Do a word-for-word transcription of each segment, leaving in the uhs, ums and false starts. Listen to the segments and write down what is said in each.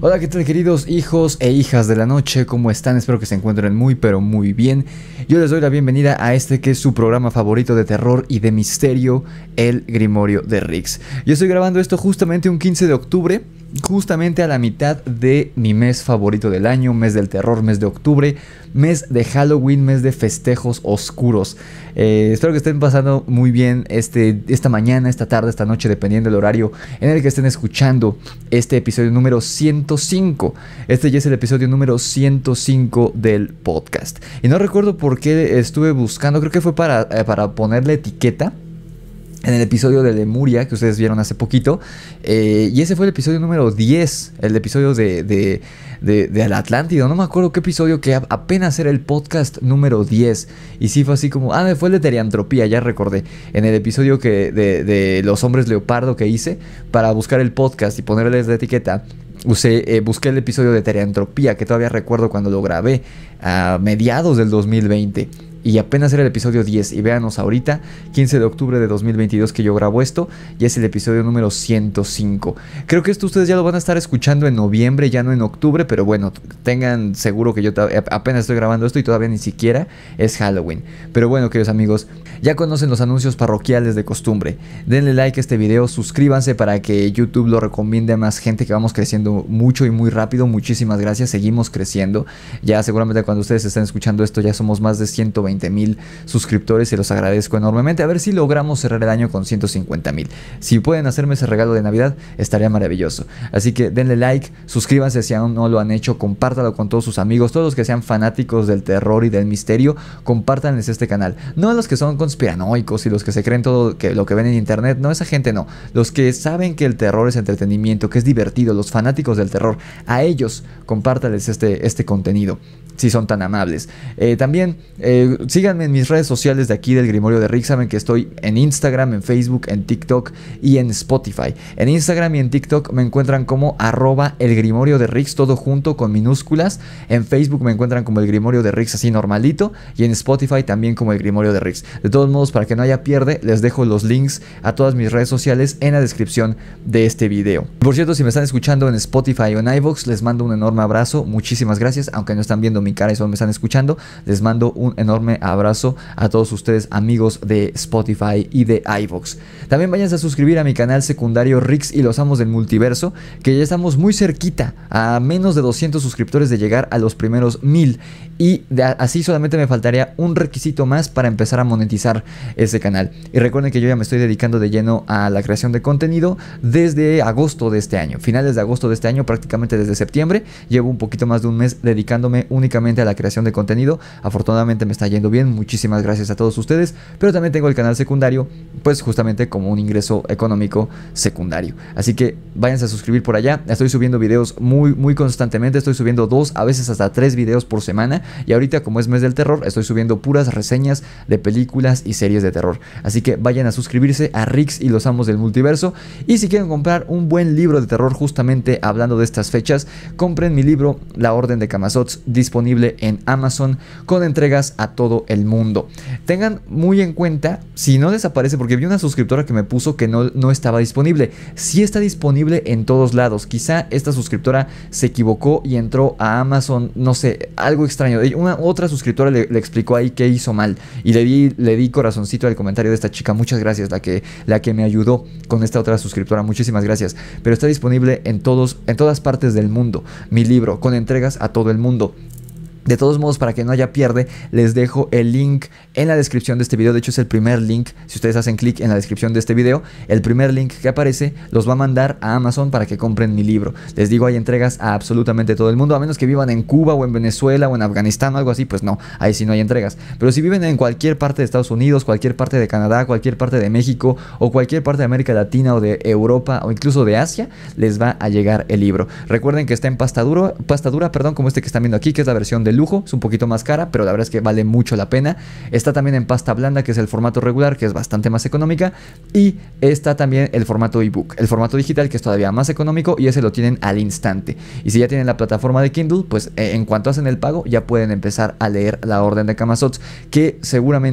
Hola, ¿qué tal, queridos hijos e hijas de la noche? ¿Cómo están? Espero que se encuentren muy pero muy bien. Yo les doy la bienvenida a este que es su programa favorito de terror y de misterio, El Grimorio de Rix. Yo estoy grabando esto justamente un quince de octubre, justamente a la mitad de mi mes favorito del año, mes del terror, mes de octubre, mes de Halloween, mes de festejos oscuros. Eh, espero que estén pasando muy bien este, esta mañana, esta tarde, esta noche, dependiendo del horario en el que estén escuchando este episodio número ciento cinco. Este ya es el episodio número ciento cinco del podcast. Y no recuerdo por qué estuve buscando, creo que fue para, eh, para ponerle etiqueta en el episodio de Lemuria que ustedes vieron hace poquito, eh, y ese fue el episodio número diez, el episodio de, de, de, de la Atlántida. No me acuerdo qué episodio, que apenas era el podcast número diez. Y sí fue así como, ah, fue el de Teriantropía, ya recordé. En el episodio que de, de los hombres leopardo que hice para buscar el podcast y ponerles la etiqueta, Usé, eh, busqué el episodio de Teriantropía, que todavía recuerdo cuando lo grabé a mediados del dos mil veinte. Y apenas era el episodio diez. Y véanos ahorita, quince de octubre de dos mil veintidós, que yo grabo esto. Y es el episodio número ciento cinco. Creo que esto ustedes ya lo van a estar escuchando en noviembre, ya no en octubre. Pero bueno, tengan seguro que yo apenas estoy grabando esto y todavía ni siquiera es Halloween. Pero bueno, queridos amigos, ya conocen los anuncios parroquiales de costumbre. Denle like a este video, suscríbanse para que YouTube lo recomiende a más gente, que vamos creciendo mucho y muy rápido. Muchísimas gracias, seguimos creciendo. Ya seguramente cuando ustedes estén escuchando esto ya somos más de ciento veinte mil suscriptores y los agradezco enormemente. A ver si logramos cerrar el año con ciento cincuenta mil. Si pueden hacerme ese regalo de Navidad, estaría maravilloso. Así que denle like, suscríbanse si aún no lo han hecho, compártalo con todos sus amigos, todos los que sean fanáticos del terror y del misterio, compártanles este canal. No a los que son conspiranoicos y los que se creen todo que, lo que ven en internet, no, esa gente no. Los que saben que el terror es entretenimiento, que es divertido, los fanáticos del terror, a ellos compártanles este, este contenido, si son tan amables. Eh, también eh, síganme en mis redes sociales de aquí del Grimorio de Rix. Saben que estoy en Instagram, en Facebook, en TikTok y en Spotify. En Instagram y en TikTok me encuentran como arroba el Grimorio de Rix, todo junto con minúsculas. En Facebook me encuentran como el Grimorio de Rix, así normalito. Y en Spotify también como el Grimorio de Rix. De todos modos, para que no haya pierde, les dejo los links a todas mis redes sociales en la descripción de este video. Por cierto, si me están escuchando en Spotify o en iVoox, les mando un enorme abrazo. Muchísimas gracias, aunque no están viendo mi cara y solo me están escuchando. Les mando un enorme abrazo a todos ustedes, amigos de Spotify y de iVoox. También váyanse a suscribir a mi canal secundario Rix y los Amos del Multiverso, que ya estamos muy cerquita, a menos de doscientos suscriptores de llegar a los primeros mil. Y de, así solamente me faltaría un requisito más para empezar a monetizar ese canal. Y recuerden que yo ya me estoy dedicando de lleno a la creación de contenido desde agosto de este año. Finales de agosto de este año, prácticamente desde septiembre. Llevo un poquito más de un mes dedicándome únicamente a la creación de contenido. Afortunadamente me está yendo bien, muchísimas gracias a todos ustedes. Pero también tengo el canal secundario, pues justamente como un ingreso económico secundario. Así que váyanse a suscribir por allá. Estoy subiendo videos muy muy constantemente. Estoy subiendo dos, a veces hasta tres videos por semana. Y ahorita, como es mes del terror, estoy subiendo puras reseñas de películas y series de terror. Así que vayan a suscribirse a Rix y los Amos del Multiverso. Y si quieren comprar un buen libro de terror justamente hablando de estas fechas, compren mi libro La Orden de Camazotz, disponible en Amazon con entregas a todo el mundo. Tengan muy en cuenta si no les aparece, porque vi una suscriptora que me puso que no, no estaba disponible. Sí está disponible en todos lados. Quizá esta suscriptora se equivocó y entró a Amazon, no sé, algo extraño. Una otra suscriptora le, le explicó ahí qué hizo mal y le di, le di corazoncito al comentario de esta chica. Muchas gracias, la que, la que me ayudó con esta otra suscriptora. Muchísimas gracias. Pero está disponible en, todos, en todas partes del mundo. Mi libro con entregas a todo el mundo. De todos modos, para que no haya pierde, les dejo el link en la descripción de este video. De hecho, es el primer link. Si ustedes hacen clic en la descripción de este video, el primer link que aparece los va a mandar a Amazon para que compren mi libro. Les digo, hay entregas a absolutamente todo el mundo, a menos que vivan en Cuba o en Venezuela o en Afganistán o algo así, pues no, ahí sí no hay entregas. Pero si viven en cualquier parte de Estados Unidos, cualquier parte de Canadá, cualquier parte de México o cualquier parte de América Latina o de Europa o incluso de Asia, les va a llegar el libro. Recuerden que está en pasta dura, pasta dura, perdón, como este que están viendo aquí, que es la versión de lujo. Es un poquito más cara, pero la verdad es que vale mucho la pena. Está también en pasta blanda, que es el formato regular, que es bastante más económica. Y está también el formato ebook, el formato digital, que es todavía más económico, y ese lo tienen al instante. Y si ya tienen la plataforma de Kindle, pues eh, en cuanto hacen el pago ya pueden empezar a leer La Orden de Camazotz, que seguramente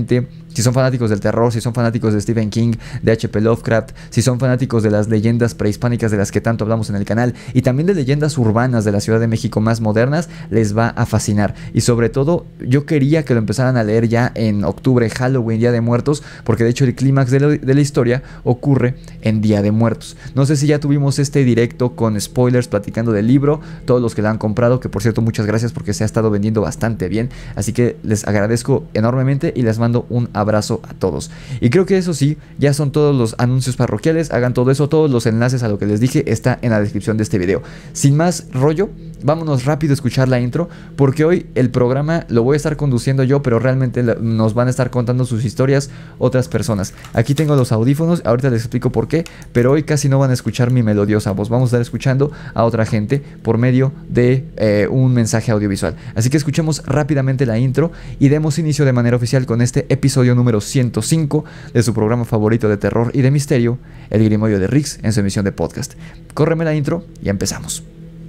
Si son fanáticos del terror, si son fanáticos de Stephen King, de H P Lovecraft, si son fanáticos de las leyendas prehispánicas de las que tanto hablamos en el canal, y también de leyendas urbanas de la Ciudad de México más modernas, les va a fascinar. Y sobre todo, yo quería que lo empezaran a leer ya en octubre, Halloween, Día de Muertos, porque de hecho el clímax de, de la historia ocurre en Día de Muertos. No sé si ya tuvimos este directo con spoilers platicando del libro, todos los que la han comprado, que por cierto muchas gracias porque se ha estado vendiendo bastante bien, así que les agradezco enormemente y les mando un abrazo a todos. Y creo que eso sí, ya son todos los anuncios parroquiales, hagan todo eso, todos los enlaces a lo que les dije está en la descripción de este video. Sin más rollo, vámonos rápido a escuchar la intro, porque hoy el programa lo voy a estar conduciendo yo, pero realmente nos van a estar contando sus historias otras personas. Aquí tengo los audífonos, ahorita les explico por qué, pero hoy casi no van a escuchar mi melodiosa voz, vamos a estar escuchando a otra gente por medio de eh, un mensaje audiovisual. Así que escuchemos rápidamente la intro y demos inicio de manera oficial con este episodio número ciento cinco de su programa favorito de terror y de misterio, El Grimorio de Rix, en su emisión de podcast. Córreme la intro y empezamos.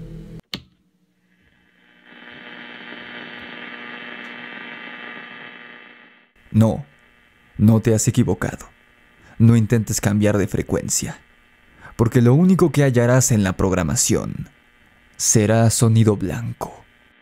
No, no te has equivocado. No intentes cambiar de frecuencia, porque lo único que hallarás en la programación será sonido blanco.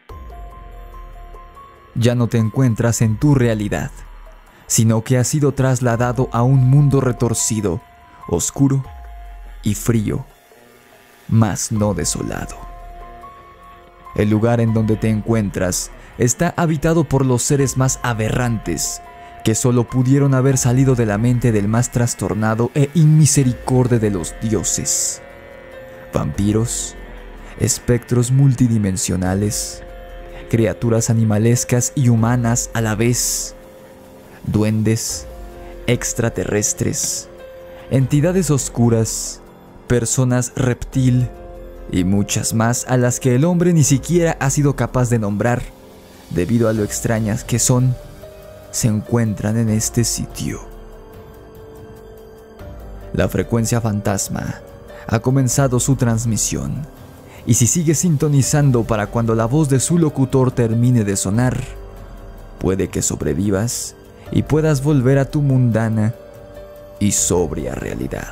Ya no te encuentras en tu realidad, sino que has sido trasladado a un mundo retorcido, oscuro y frío, mas no desolado. El lugar en donde te encuentras está habitado por los seres más aberrantes, que solo pudieron haber salido de la mente del más trastornado e inmisericorde de los dioses. Vampiros, espectros multidimensionales, criaturas animalescas y humanas a la vez, duendes, extraterrestres, entidades oscuras, personas reptil y muchas más a las que el hombre ni siquiera ha sido capaz de nombrar, debido a lo extrañas que son, se encuentran en este sitio. La frecuencia fantasma ha comenzado su transmisión, y si sigues sintonizando para cuando la voz de su locutor termine de sonar, puede que sobrevivas y puedas volver a tu mundana y sobria realidad.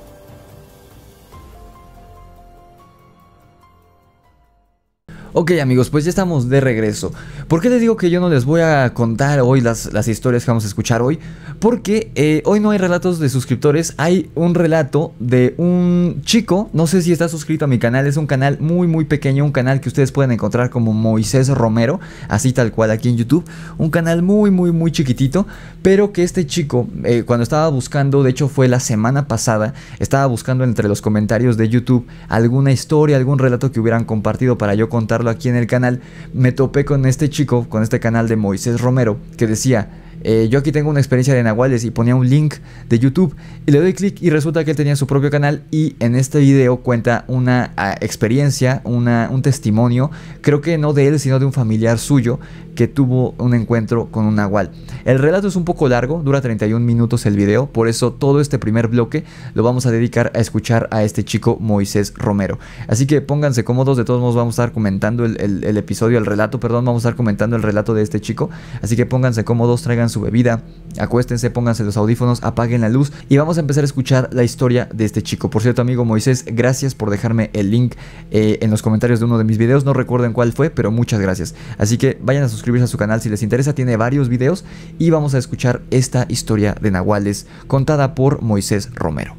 Ok amigos, pues ya estamos de regreso. ¿Por qué les digo que yo no les voy a contar hoy las, las historias que vamos a escuchar hoy? Porque eh, hoy no hay relatos de suscriptores, hay un relato de un chico, no sé si está suscrito a mi canal, es un canal muy muy pequeño, un canal que ustedes pueden encontrar como Moisés Romero, así tal cual aquí en YouTube, un canal muy muy muy chiquitito, pero que este chico, eh, cuando estaba buscando, de hecho fue la semana pasada, estaba buscando entre los comentarios de YouTube alguna historia, algún relato que hubieran compartido para yo contar aquí en el canal, me topé con este chico, con este canal de Moisés Romero, que decía, eh, yo aquí tengo una experiencia de nahuales, y ponía un link de YouTube y le doy clic y resulta que él tenía su propio canal y en este video cuenta una uh, experiencia, una, un testimonio, creo que no de él sino de un familiar suyo que tuvo un encuentro con un nahual. El relato es un poco largo, dura treinta y un minutos el video, por eso todo este primer bloque lo vamos a dedicar a escuchar a este chico Moisés Romero. Así que pónganse cómodos, de todos modos vamos a estar comentando el, el, el episodio, el relato, perdón, vamos a estar comentando el relato de este chico, así que pónganse cómodos, traigan su bebida, acuéstense, pónganse los audífonos, apaguen la luz y vamos a empezar a escuchar la historia de este chico. Por cierto, amigo Moisés, gracias por dejarme el link eh, en los comentarios de uno de mis videos, no recuerden cuál fue, pero muchas gracias. Así que vayan a suscribirse a su canal si les interesa, tiene varios videos y vamos a escuchar esta historia de nahuales contada por Moisés Romero.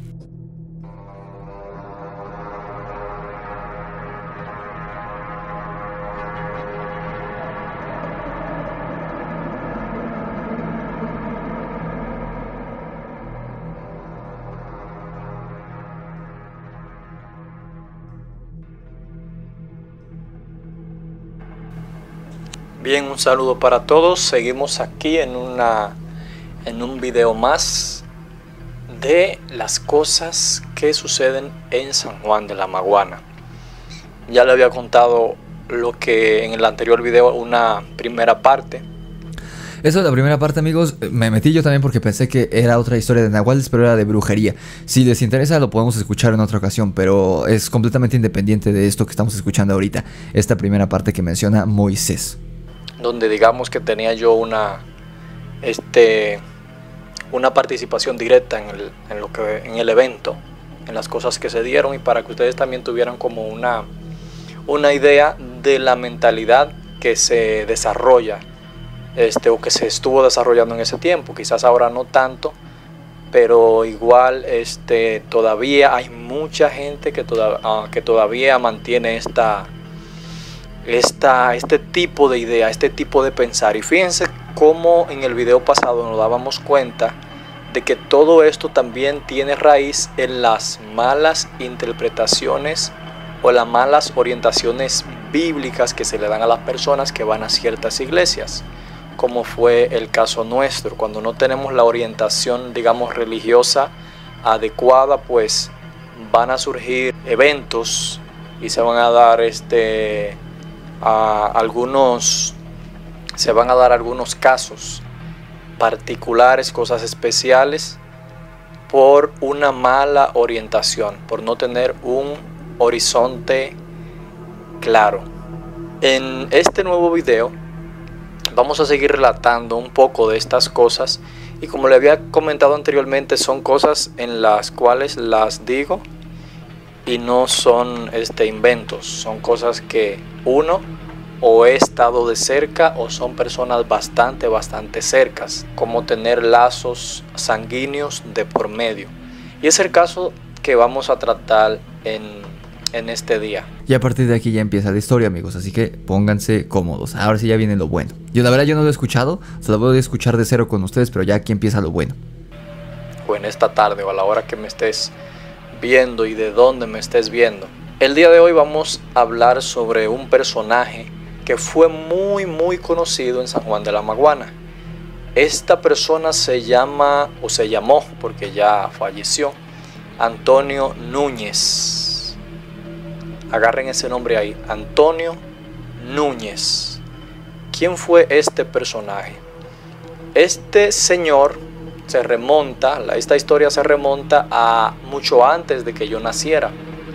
Bien, un saludo para todos. Seguimos aquí en una en un video más de las cosas que suceden en San Juan de la Maguana. Ya le había contado lo que en el anterior video, una primera parte. Eso es la primera parte, amigos. Me metí yo también porque pensé que era otra historia de nahuales, pero era de brujería. Si les interesa lo podemos escuchar en otra ocasión, pero es completamente independiente de esto que estamos escuchando ahorita. Esta primera parte que menciona Moisés, donde digamos que tenía yo una este, una participación directa en el, en lo que, en el evento, en las cosas que se dieron, y para que ustedes también tuvieran como una, una idea de la mentalidad que se desarrolla este, o que se estuvo desarrollando en ese tiempo. Quizás ahora no tanto, pero igual este, todavía hay mucha gente que, toda, uh, que todavía mantiene esta, esta, este tipo de idea, este tipo de pensar. Y fíjense cómo en el video pasado nos dábamos cuenta de que todo esto también tiene raíz en las malas interpretaciones o las malas orientaciones bíblicas que se le dan a las personas que van a ciertas iglesias, como fue el caso nuestro. Cuando no tenemos la orientación, digamos, religiosa adecuada, pues van a surgir eventos y se van a dar este, a algunos, se van a dar algunos casos particulares, cosas especiales, por una mala orientación, por no tener un horizonte claro. En este nuevo video vamos a seguir relatando un poco de estas cosas, y como le había comentado anteriormente, son cosas en las cuales las digo y no son este, inventos, son cosas que uno o he estado de cerca o son personas bastante, bastante cercas, como tener lazos sanguíneos de por medio. Y es el caso que vamos a tratar en, en este día. Y a partir de aquí ya empieza la historia, amigos, así que pónganse cómodos. Ahora sí ya viene lo bueno. Yo la verdad yo no lo he escuchado, se lo voy a escuchar de cero con ustedes, pero ya aquí empieza lo bueno. O en esta tarde o a la hora que me estés viendo y de dónde me estés viendo. El día de hoy vamos a hablar sobre un personaje que fue muy muy conocido en San Juan de la Maguana. Esta persona se llama, o se llamó porque ya falleció, Antonio Núñez. Agarren ese nombre ahí, Antonio Núñez. ¿Quién fue este personaje? Este señor se remonta, esta historia se remonta a mucho antes de que yo naciera.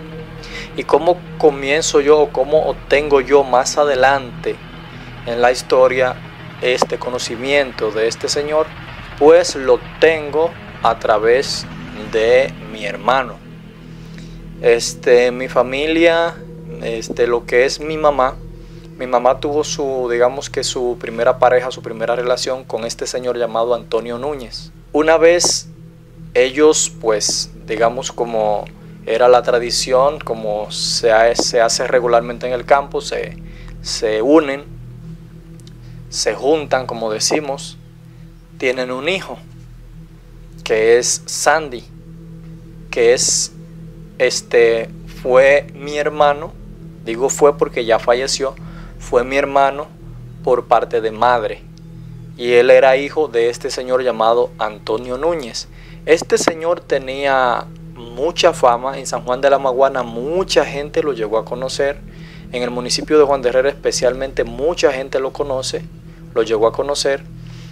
¿Y cómo comienzo yo o cómo obtengo yo más adelante en la historia este conocimiento de este señor? Pues lo tengo a través de mi hermano. Este, mi familia, este, lo que es mi mamá, mi mamá tuvo su, digamos que su primera pareja, su primera relación con este señor llamado Antonio Núñez. Una vez ellos, pues, digamos como era la tradición, como se hace, se hace regularmente en el campo, se, se unen, se juntan, como decimos, tienen un hijo, que es Sandy, que es, este, fue mi hermano, digo fue porque ya falleció, fue mi hermano por parte de madre, y él era hijo de este señor llamado Antonio Núñez. Este señor tenía mucha fama en San Juan de la Maguana, mucha gente lo llegó a conocer. En el municipio de Juan de Herrera especialmente mucha gente lo conoce, lo llegó a conocer,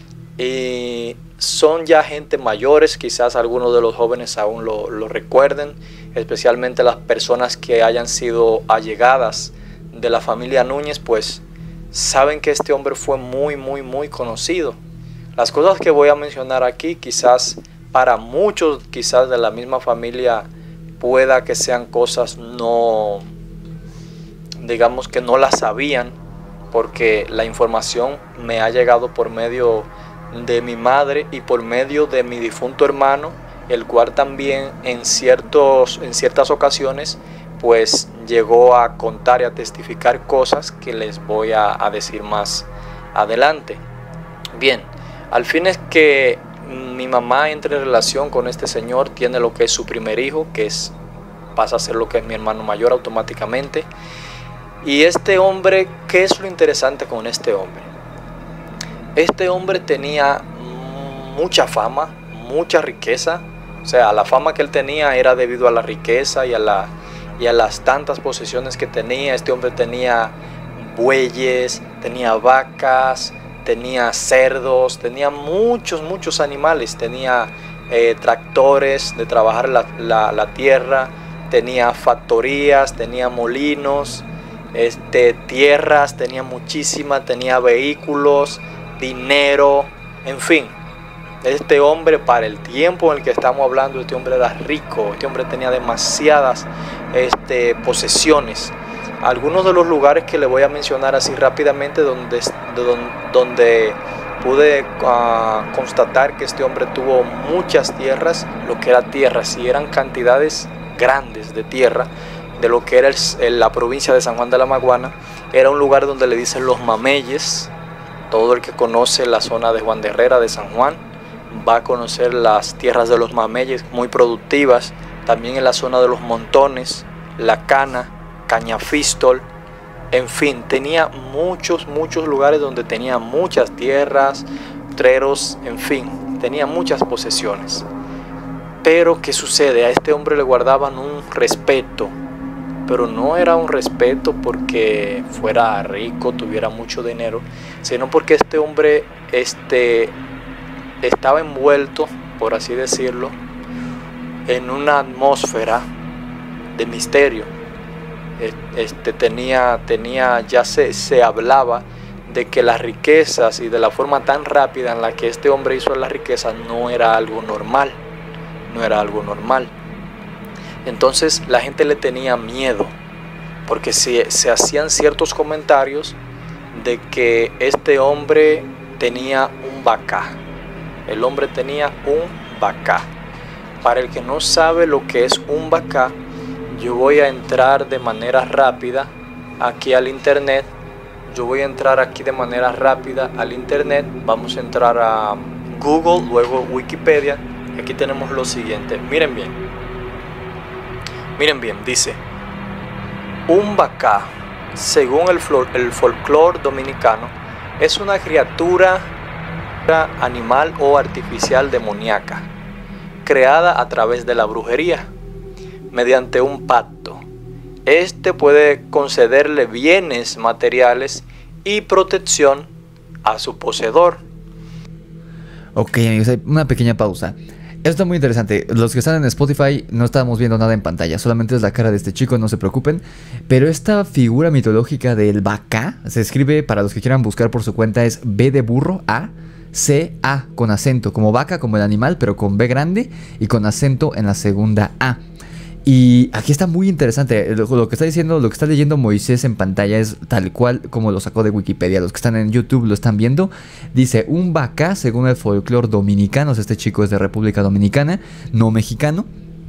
y son ya gente mayores, quizás algunos de los jóvenes aún lo, lo recuerden, especialmente las personas que hayan sido allegadas de la familia Núñez, pues saben que este hombre fue muy muy muy conocido. Las cosas que voy a mencionar aquí quizás para muchos quizás de la misma familia pueda que sean cosas no, digamos que no las sabían, porque la información me ha llegado por medio de mi madre y por medio de mi difunto hermano, el cual también en, ciertos, en ciertas ocasiones pues llegó a contar y a testificar cosas que les voy a, a decir más adelante. Bien, al fin es que mi mamá entra en relación con este señor, tiene lo que es su primer hijo, que es, pasa a ser lo que es mi hermano mayor automáticamente. Y este hombre, ¿qué es lo interesante con este hombre? Este hombre tenía mucha fama, mucha riqueza. O sea, la fama que él tenía era debido a la riqueza y a, la, y a las tantas posesiones que tenía. Este hombre tenía bueyes, tenía vacas, tenía cerdos, tenía muchos, muchos animales, tenía eh, tractores de trabajar la, la, la tierra, tenía factorías, tenía molinos, este, tierras, tenía muchísimas, tenía vehículos, dinero, En fin, este hombre, para el tiempo en el que estamos hablando, este hombre era rico, este hombre tenía demasiadas este, posesiones. Algunos de los lugares que le voy a mencionar así rápidamente donde, donde, donde pude uh, constatar que este hombre tuvo muchas tierras, lo que era tierra, si eran cantidades grandes de tierra, de lo que era el, la provincia de San Juan de la Maguana. Era un lugar donde le dicen los mameyes. Todo el que conoce la zona de Juan de Herrera, de San Juan, va a conocer las tierras de los mameyes, muy productivas. También en la zona de los montones, la cana, Cañafistol, en fin, tenía muchos, muchos lugares donde tenía muchas tierras, treros, en fin, tenía muchas posesiones. Pero, ¿qué sucede? A este hombre le guardaban un respeto, pero no era un respeto porque fuera rico, tuviera mucho dinero, sino porque este hombre este, estaba envuelto, por así decirlo, en una atmósfera de misterio. Este, tenía, tenía, ya se, se hablaba de que las riquezas y de la forma tan rápida en la que este hombre hizo las riquezas no era algo normal, no era algo normal. Entonces la gente le tenía miedo, porque se, se hacían ciertos comentarios de que este hombre tenía un bacá, el hombre tenía un bacá. Para el que no sabe lo que es un bacá, yo voy a entrar de manera rápida aquí al internet. Yo voy a entrar aquí de manera rápida al internet. Vamos a entrar a Google, luego Wikipedia. Aquí tenemos lo siguiente. Miren bien. Miren bien, dice: un bacá, según el, el folclore dominicano, es una criatura animal o artificial demoníaca, creada a través de la brujería, mediante un pacto. Este puede concederle bienes materiales y protección a su poseedor. Ok, amigos, una pequeña pausa. Esto está muy interesante. Los que están en Spotify no estamos viendo nada en pantalla, solamente es la cara de este chico, no se preocupen. Pero esta figura mitológica del bacá se escribe, para los que quieran buscar por su cuenta, es B de burro, A, C, A, con acento, como vaca, como el animal, pero con B grande y con acento en la segunda A. Y aquí está muy interesante, lo, lo que está diciendo, lo que está leyendo Moisés en pantalla es tal cual como lo sacó de Wikipedia. Los que están en YouTube lo están viendo. Dice: un bacá, según el folclore dominicano, o sea, este chico es de República Dominicana, no mexicano,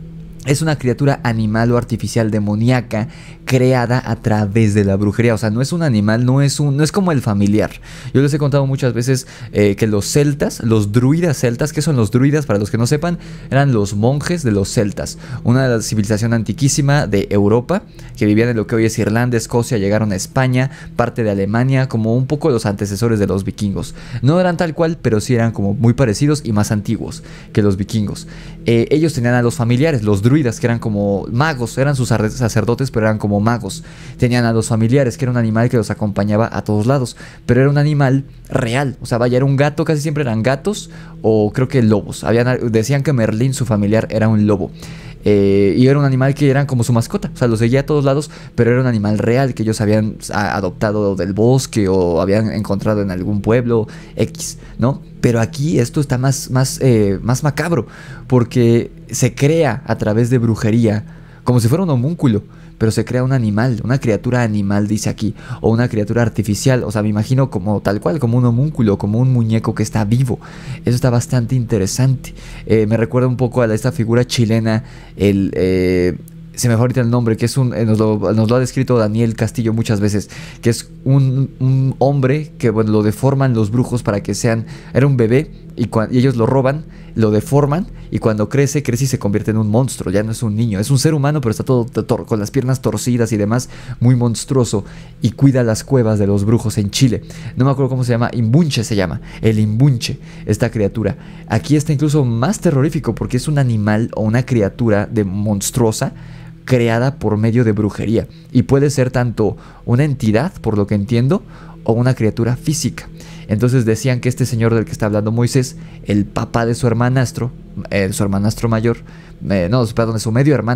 es una criatura animal o artificial demoníaca creada a través de la brujería. O sea, no es un animal, no es un, no es como el familiar. Yo les he contado muchas veces eh, que los celtas, los druidas celtas, ¿qué son los druidas? Para los que no sepan, eran los monjes de los celtas, una civilización antiquísima de Europa que vivían en lo que hoy es Irlanda, Escocia, llegaron a España, parte de Alemania, como un poco los antecesores de los vikingos. No eran tal cual, pero sí eran como muy parecidos y más antiguos que los vikingos. Eh, ellos tenían a los familiares, los druidas, que eran como magos, eran sus sacerdotes, pero eran como magos. Tenían a los familiares, que era un animal que los acompañaba a todos lados, pero era un animal real. O sea, vaya, era un gato, casi siempre eran gatos, o creo que lobos. Habían, decían que Merlín, su familiar, era un lobo. Eh, y era un animal que eran como su mascota, o sea, lo seguía a todos lados, pero era un animal real que ellos habían a, adoptado del bosque o habían encontrado en algún pueblo X, ¿no? Pero aquí esto está más, más, eh, más macabro, porque se crea a través de brujería, como si fuera un homúnculo, pero se crea un animal, una criatura animal, dice aquí, o una criatura artificial. O sea, me imagino como tal cual, como un homúnculo, como un muñeco que está vivo. Eso está bastante interesante. Eh, me recuerda un poco a esta figura chilena, el... Eh, se me fue ahorita el nombre, que es un, eh, nos, lo, nos lo ha descrito Daniel Castillo muchas veces, que es un, un hombre que, bueno, lo deforman los brujos para que sean, era un bebé y, y ellos lo roban, lo deforman y cuando crece, crece y se convierte en un monstruo. Ya no es un niño, es un ser humano, pero está todo con las piernas torcidas y demás, muy monstruoso, y cuida las cuevas de los brujos en Chile. No me acuerdo cómo se llama, Imbunche se llama, el Imbunche, esta criatura. Aquí está incluso más terrorífico porque es un animal o una criatura de monstruosa creada por medio de brujería, y puede ser tanto una entidad, por lo que entiendo, o una criatura física. Entonces decían que este señor del que está hablando Moisés, el papá de su hermanastro, eh, su hermanastro mayor, eh, no, perdón, de su medio hermano,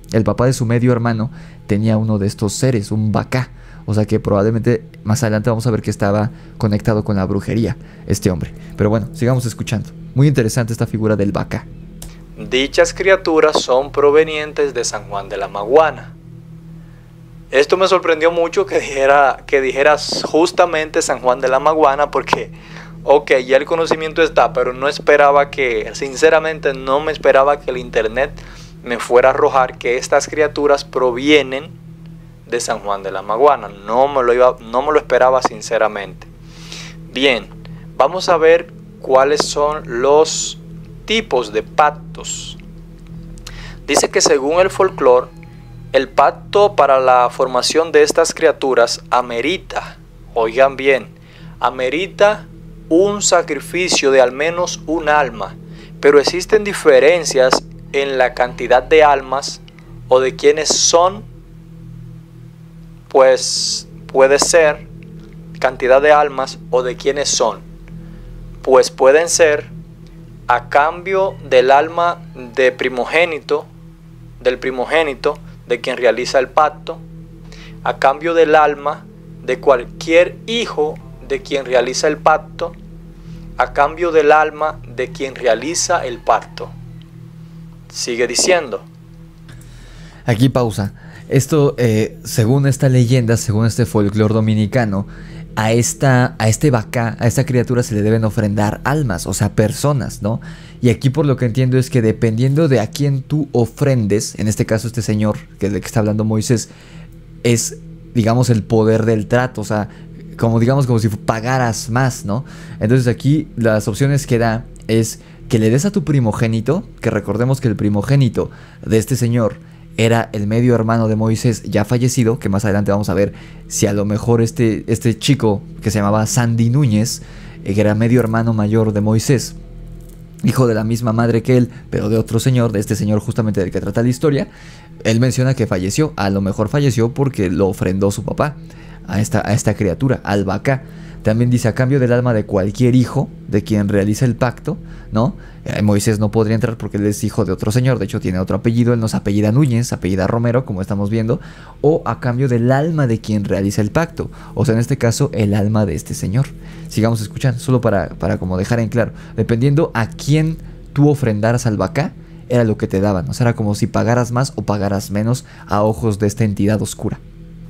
el papá de su medio hermano tenía uno de estos seres, un bacá. O sea que probablemente más adelante vamos a ver que estaba conectado con la brujería este hombre. Pero bueno, sigamos escuchando. Muy interesante esta figura del bacá. Dichas criaturas son provenientes de San Juan de la Maguana. Esto me sorprendió mucho que dijera, que dijeras justamente San Juan de la Maguana, porque, ok, ya el conocimiento está, pero no esperaba que, sinceramente no me esperaba que el internet me fuera a arrojar que estas criaturas provienen de San Juan de la Maguana. No me lo iba, no me lo esperaba sinceramente. Bien, vamos a ver cuáles son los tipos de pactos. Dice que según el folclore, el pacto para la formación de estas criaturas amerita, oigan bien, amerita un sacrificio de al menos un alma, pero existen diferencias en la cantidad de almas o de quienes son, pues puede ser cantidad de almas o de quienes son, pues pueden ser a cambio del alma de primogénito, del primogénito de quien realiza el pacto, a cambio del alma de cualquier hijo de quien realiza el pacto, a cambio del alma de quien realiza el pacto. Sigue diciendo. Aquí pausa. Esto, eh, según esta leyenda, según este folclore dominicano, a esta, a este bacá, a esta criatura se le deben ofrendar almas, o sea, personas, ¿no? Y aquí por lo que entiendo es que dependiendo de a quién tú ofrendes, en este caso este señor, que es del que está hablando Moisés, es, digamos, el poder del trato, o sea, como digamos, como si pagaras más, ¿no? Entonces aquí las opciones que da es que le des a tu primogénito, que recordemos que el primogénito de este señor era el medio hermano de Moisés ya fallecido, que más adelante vamos a ver si a lo mejor este, este chico que se llamaba Sandy Núñez, eh, que era medio hermano mayor de Moisés, hijo de la misma madre que él, pero de otro señor, de este señor justamente del que trata la historia, él menciona que falleció, a lo mejor falleció porque lo ofrendó su papá a esta, a esta criatura, al bacá. También dice a cambio del alma de cualquier hijo de quien realiza el pacto, ¿no? Eh, Moisés no podría entrar porque él es hijo de otro señor, de hecho tiene otro apellido, él no se apellida Núñez, apellida Romero, como estamos viendo, o a cambio del alma de quien realiza el pacto, o sea, en este caso, el alma de este señor. Sigamos escuchando, solo para, para como dejar en claro, dependiendo a quién tú ofrendaras al bacá, era lo que te daban, o sea, era como si pagaras más o pagaras menos a ojos de esta entidad oscura.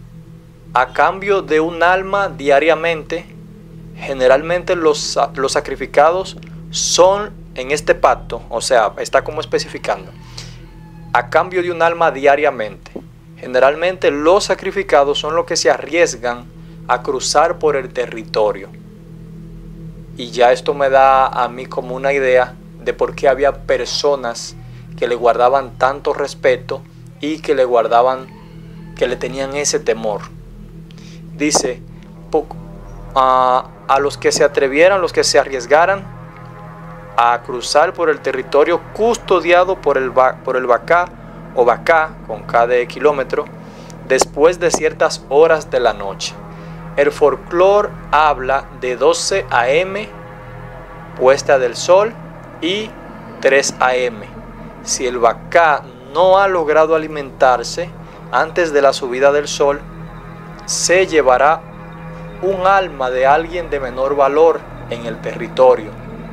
A cambio de un alma diariamente, generalmente los, los sacrificados son en este pacto, o sea, está como especificando, a cambio de un alma diariamente. Generalmente los sacrificados son los que se arriesgan a cruzar por el territorio. Y ya esto me da a mí como una idea de por qué había personas que le guardaban tanto respeto y que le guardaban, que le tenían ese temor. Dice, poco, uh, a los que se atrevieran, los que se arriesgaran a cruzar por el territorio custodiado por el, por el bacá o bacá, con K de kilómetro, después de ciertas horas de la noche. El folclore habla de doce a eme, puesta del sol, y tres a eme. Si el bacá no ha logrado alimentarse antes de la subida del sol, se llevará un alma de alguien de menor valor en el territorio.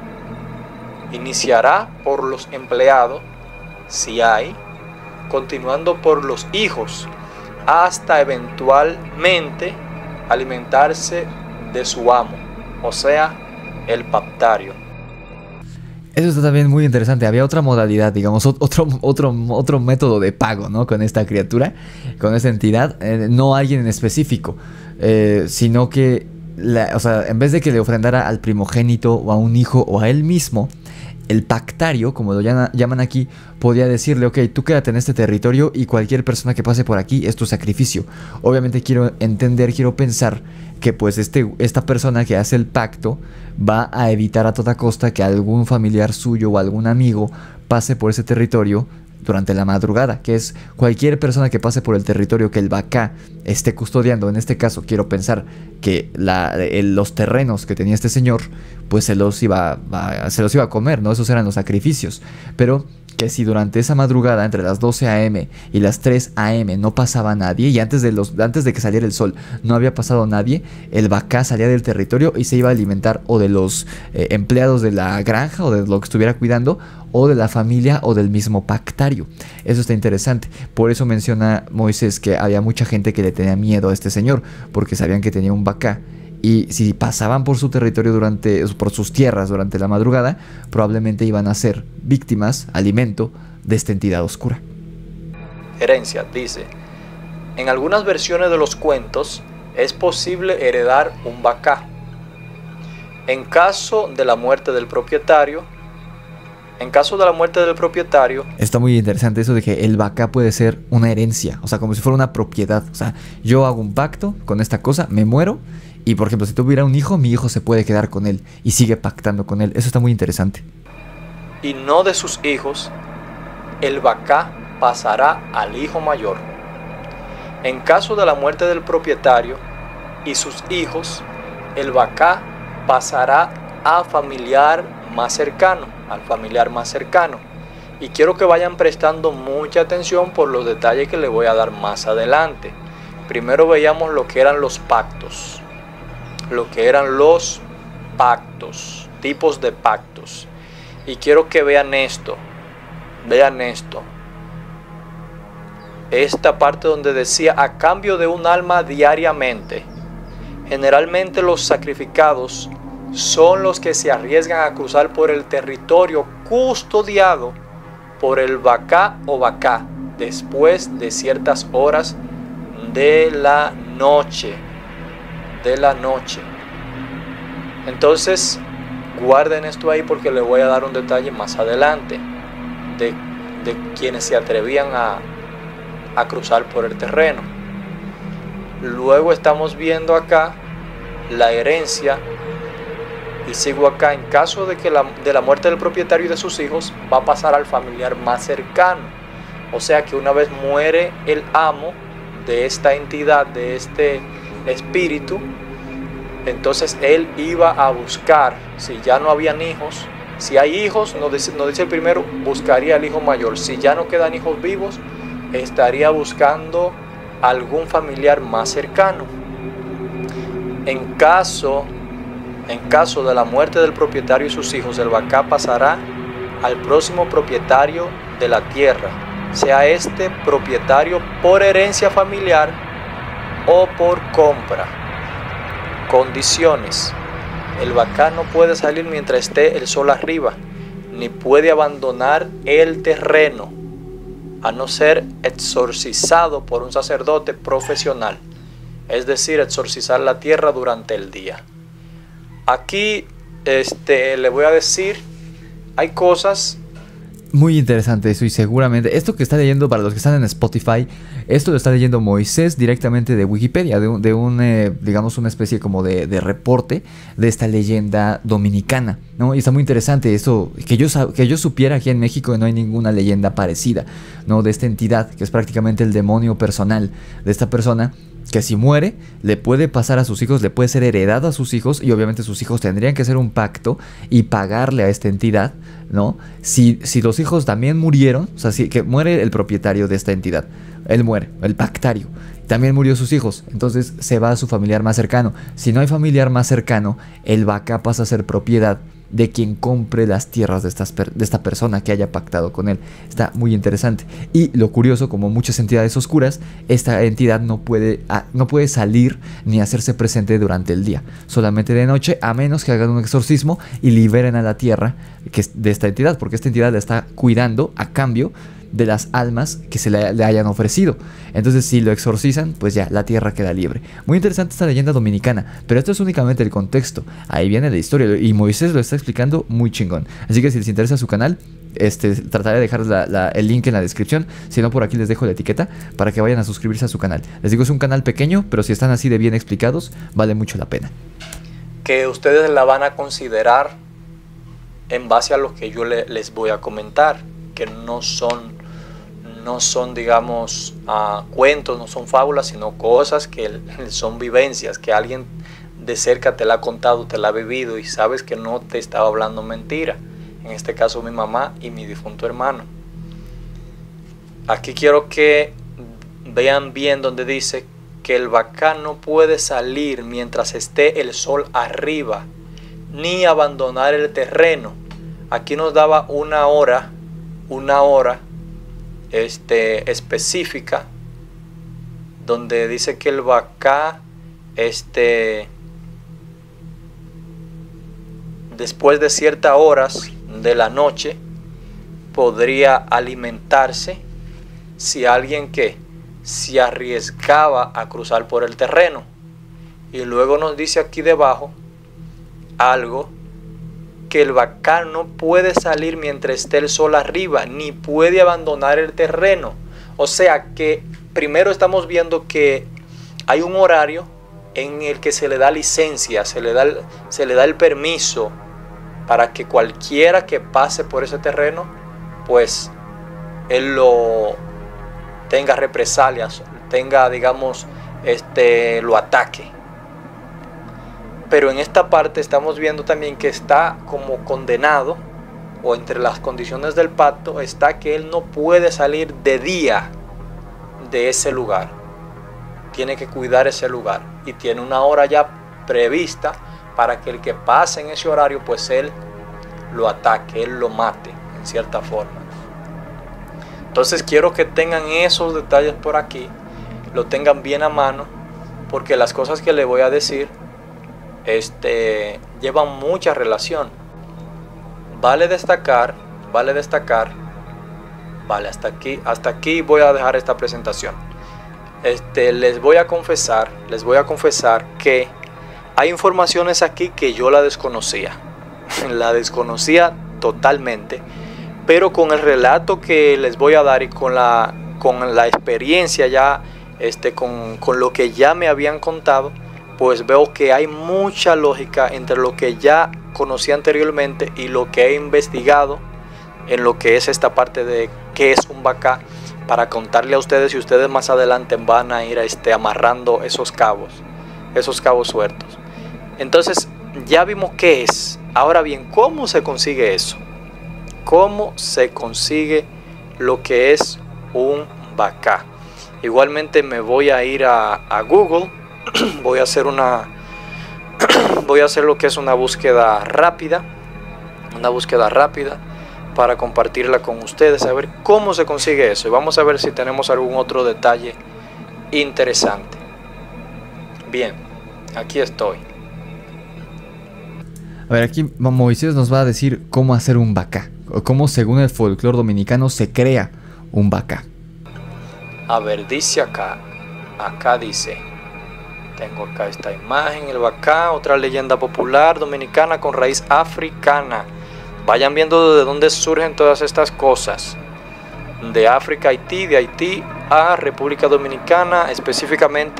Iniciará por los empleados, si hay, continuando por los hijos, hasta eventualmente alimentarse de su amo, o sea, el pactario. Eso está también muy interesante. Había otra modalidad, digamos, otro, otro, otro método de pago, ¿no? Con esta criatura, con esta entidad, eh, no alguien en específico, eh, sino que, la, o sea, en vez de que le ofrendara al primogénito o a un hijo o a él mismo, el pactario, como lo llaman aquí, podía decirle, ok, tú quédate en este territorio y cualquier persona que pase por aquí es tu sacrificio. Obviamente quiero entender, quiero pensar que pues este, esta persona que hace el pacto va a evitar a toda costa que algún familiar suyo o algún amigo pase por ese territorio durante la madrugada, que es cualquier persona que pase por el territorio que el bacá esté custodiando. En este caso quiero pensar que la, el, los terrenos que tenía este señor pues se los iba a, se los iba a comer, ¿no? Esos eran los sacrificios. Pero que si durante esa madrugada entre las doce a eme y las tres a eme no pasaba nadie, y antes de, los, antes de que saliera el sol no había pasado nadie, el Bacá salía del territorio y se iba a alimentar o de los eh, empleados de la granja o de lo que estuviera cuidando, o de la familia o del mismo pactario. Eso está interesante. Por eso menciona Moisés que había mucha gente que le tenía miedo a este señor, porque sabían que tenía un Bacá. Y si pasaban por su territorio durante, por sus tierras durante la madrugada, probablemente iban a ser víctimas, alimento de esta entidad oscura. Herencia, dice, en algunas versiones de los cuentos es posible heredar un Bacá. En caso de la muerte del propietario, en caso de la muerte del propietario... Está muy interesante eso de que el Bacá puede ser una herencia, o sea, como si fuera una propiedad. O sea, yo hago un pacto con esta cosa, me muero. Y por ejemplo, si tuviera un hijo, mi hijo se puede quedar con él y sigue pactando con él. Eso está muy interesante. Y no de sus hijos, el Bacá pasará al hijo mayor. En caso de la muerte del propietario y sus hijos, el Bacá pasará a familiar más cercano, al familiar más cercano. Y quiero que vayan prestando mucha atención por los detalles que les voy a dar más adelante. Primero veamos lo que eran los pactos. Lo que eran los pactos, tipos de pactos. Y quiero que vean esto, vean esto. Esta parte donde decía, a cambio de un alma diariamente. Generalmente los sacrificados son los que se arriesgan a cruzar por el territorio custodiado por el Bacá o Bacá después de ciertas horas de la noche. de la noche. Entonces guarden esto ahí porque les voy a dar un detalle más adelante de, de quienes se atrevían a, a cruzar por el terreno. Luego estamos viendo acá la herencia y sigo acá. En caso de que la, de la muerte del propietario y de sus hijos, va a pasar al familiar más cercano. O sea que una vez muere el amo de esta entidad, de este espíritu, entonces él iba a buscar, si ya no habían hijos, si hay hijos, nos dice, nos dice el primero, buscaría al hijo mayor. Si ya no quedan hijos vivos, estaría buscando algún familiar más cercano. En caso, en caso de la muerte del propietario y sus hijos, el Bacá pasará al próximo propietario de la tierra, sea este propietario por herencia familiar o por compra. Condiciones: el Bacá no puede salir mientras esté el sol arriba, ni puede abandonar el terreno, a no ser exorcizado por un sacerdote profesional, es decir, exorcizar la tierra durante el día. Aquí este, le voy a decir, hay cosas... Muy interesante eso, y seguramente esto que está leyendo, para los que están en Spotify, esto lo está leyendo Moisés directamente de Wikipedia, de un, de un eh, digamos una especie como de, de reporte de esta leyenda dominicana, ¿no? Y está muy interesante eso, que yo, que yo supiera aquí en México que no hay ninguna leyenda parecida, ¿no? De esta entidad, que es prácticamente el demonio personal de esta persona, que si muere, le puede pasar a sus hijos, le puede ser heredado a sus hijos, y obviamente sus hijos tendrían que hacer un pacto y pagarle a esta entidad, ¿no? Si, si los hijos también murieron, o sea, si que muere el propietario de esta entidad, él muere, el pactario, también murió sus hijos, entonces se va a su familiar más cercano. Si no hay familiar más cercano, el Bacá pasa a ser propiedad de quien compre las tierras de, estas per de esta persona que haya pactado con él. Está muy interesante. Y lo curioso, como muchas entidades oscuras, esta entidad no puede, a, no puede salir ni hacerse presente durante el día, solamente de noche, a menos que hagan un exorcismo y liberen a la tierra que es de esta entidad, porque esta entidad la está cuidando a cambio de las almas que se le, le hayan ofrecido. Entonces, si lo exorcizan, pues ya, la tierra queda libre. Muy interesante esta leyenda dominicana, pero esto es únicamente el contexto. Ahí viene la historia, y Moisés lo está explicando muy chingón. Así que si les interesa su canal, este, trataré de dejar la, la, el link en la descripción. Si no, por aquí les dejo la etiqueta para que vayan a suscribirse a su canal. Les digo, es un canal pequeño, pero si están así de bien explicados, vale mucho la pena. Que ustedes la van a considerar en base a lo que yo le, les voy a comentar, que no son... no son, digamos, uh, cuentos, no son fábulas, sino cosas que son vivencias, que alguien de cerca te la ha contado, te la ha vivido, y sabes que no te estaba hablando mentira. En este caso mi mamá y mi difunto hermano. aquí quiero que vean bien donde dice que el Bacá no puede salir mientras esté el sol arriba, ni abandonar el terreno. Aquí nos daba una hora, una hora este, específica, donde dice que el Bacá, este, después de ciertas horas de la noche, podría alimentarse si alguien que se arriesgaba a cruzar por el terreno. Y luego nos dice aquí debajo algo, que el Bacá no puede salir mientras esté el sol arriba, ni puede abandonar el terreno. O sea que primero estamos viendo que hay un horario en el que se le da licencia, se le da el, se le da el permiso para que cualquiera que pase por ese terreno, pues él lo tenga represalias, tenga, digamos, este, lo ataque. Pero en esta parte estamos viendo también que está como condenado, o entre las condiciones del pacto está que él no puede salir de día de ese lugar. Tiene que cuidar ese lugar y tiene una hora ya prevista para que el que pase en ese horario, pues él lo ataque, él lo mate en cierta forma. Entonces quiero que tengan esos detalles por aquí, lo tengan bien a mano, porque las cosas que le voy a decir este, llevan mucha relación. Vale destacar, vale destacar, vale, hasta aquí, hasta aquí voy a dejar esta presentación. Este, les voy a confesar, les voy a confesar que hay informaciones aquí que yo la desconocía, la desconocía totalmente, pero con el relato que les voy a dar y con la, con la experiencia ya, este, con, con lo que ya me habían contado, pues veo que hay mucha lógica entre lo que ya conocí anteriormente y lo que he investigado en lo que es esta parte de qué es un Bacá, para contarle a ustedes, y ustedes más adelante van a ir este, amarrando esos cabos, esos cabos sueltos. Entonces ya vimos qué es. Ahora bien, ¿cómo se consigue eso? ¿Cómo se consigue lo que es un Bacá? Igualmente me voy a ir a, a Google. Voy a hacer una voy a hacer lo que es una búsqueda rápida, una búsqueda rápida para compartirla con ustedes, a ver cómo se consigue eso, y vamos a ver si tenemos algún otro detalle interesante. Bien, aquí estoy. A ver, aquí Moisés nos va a decir cómo hacer un Bacá, o cómo según el folclore dominicano se crea un Bacá. A ver, dice acá, acá dice, tengo acá esta imagen, el Bacá, otra leyenda popular dominicana con raíz africana. Vayan viendo de dónde surgen todas estas cosas. De África a Haití, de Haití a República Dominicana específicamente.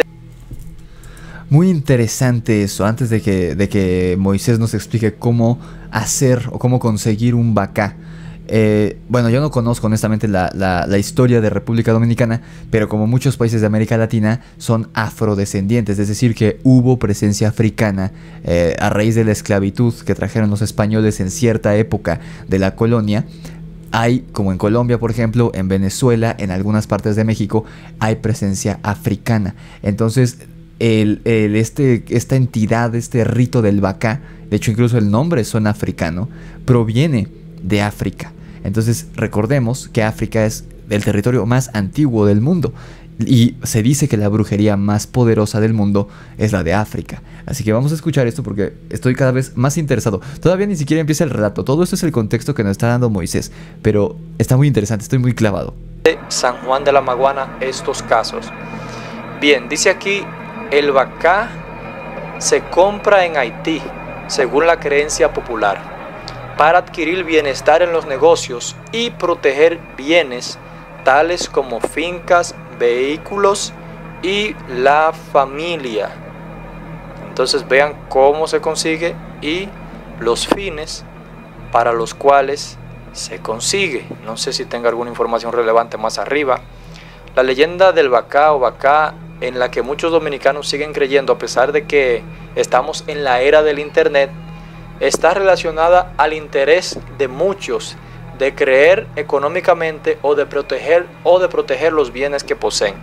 Muy interesante eso. Antes de que, de que Moisés nos explique cómo hacer o cómo conseguir un Bacá. Eh, bueno, yo no conozco honestamente la, la, la historia de República Dominicana, pero como muchos países de América Latina son afrodescendientes, es decir que hubo presencia africana eh, a raíz de la esclavitud que trajeron los españoles en cierta época de la colonia. Hay, como en Colombia por ejemplo, en Venezuela, en algunas partes de México, hay presencia africana. Entonces el, el, este, esta entidad, este rito del Bacá, de hecho incluso el nombre suena africano, proviene de África. Entonces recordemos que África es el territorio más antiguo del mundo y se dice que la brujería más poderosa del mundo es la de África. Así que vamos a escuchar esto porque estoy cada vez más interesado. Todavía ni siquiera empieza el relato, todo esto es el contexto que nos está dando Moisés, pero está muy interesante, estoy muy clavado. De San Juan de la Maguana, estos casos. Bien, dice aquí, el Bacá se compra en Haití, según la creencia popular, para adquirir bienestar en los negocios y proteger bienes tales como fincas, vehículos y la familia. Entonces vean cómo se consigue y los fines para los cuales se consigue. No sé si tenga alguna información relevante más arriba. La leyenda del Bacá o Bacá, en la que muchos dominicanos siguen creyendo a pesar de que estamos en la era del internet, está relacionada al interés de muchos de creer económicamente o de proteger o de proteger los bienes que poseen.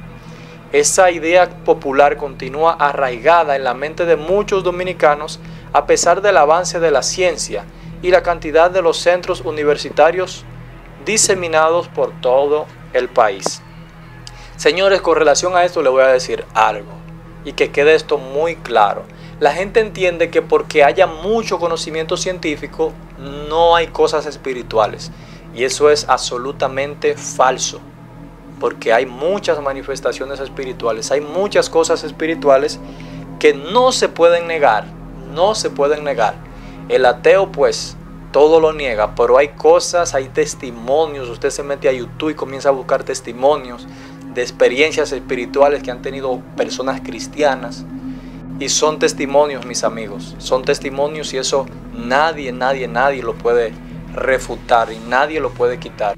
Esa idea popular continúa arraigada en la mente de muchos dominicanos a pesar del avance de la ciencia y la cantidad de los centros universitarios diseminados por todo el país. Señores, con relación a esto le voy a decir algo y que quede esto muy claro. La gente entiende que porque haya mucho conocimiento científico no hay cosas espirituales, y eso es absolutamente falso, porque hay muchas manifestaciones espirituales, hay muchas cosas espirituales que no se pueden negar, no se pueden negar. El ateo pues todo lo niega, pero hay cosas, hay testimonios. Usted se mete a YouTube y comienza a buscar testimonios de experiencias espirituales que han tenido personas cristianas, y son testimonios, mis amigos, son testimonios, y eso nadie, nadie, nadie lo puede refutar y nadie lo puede quitar.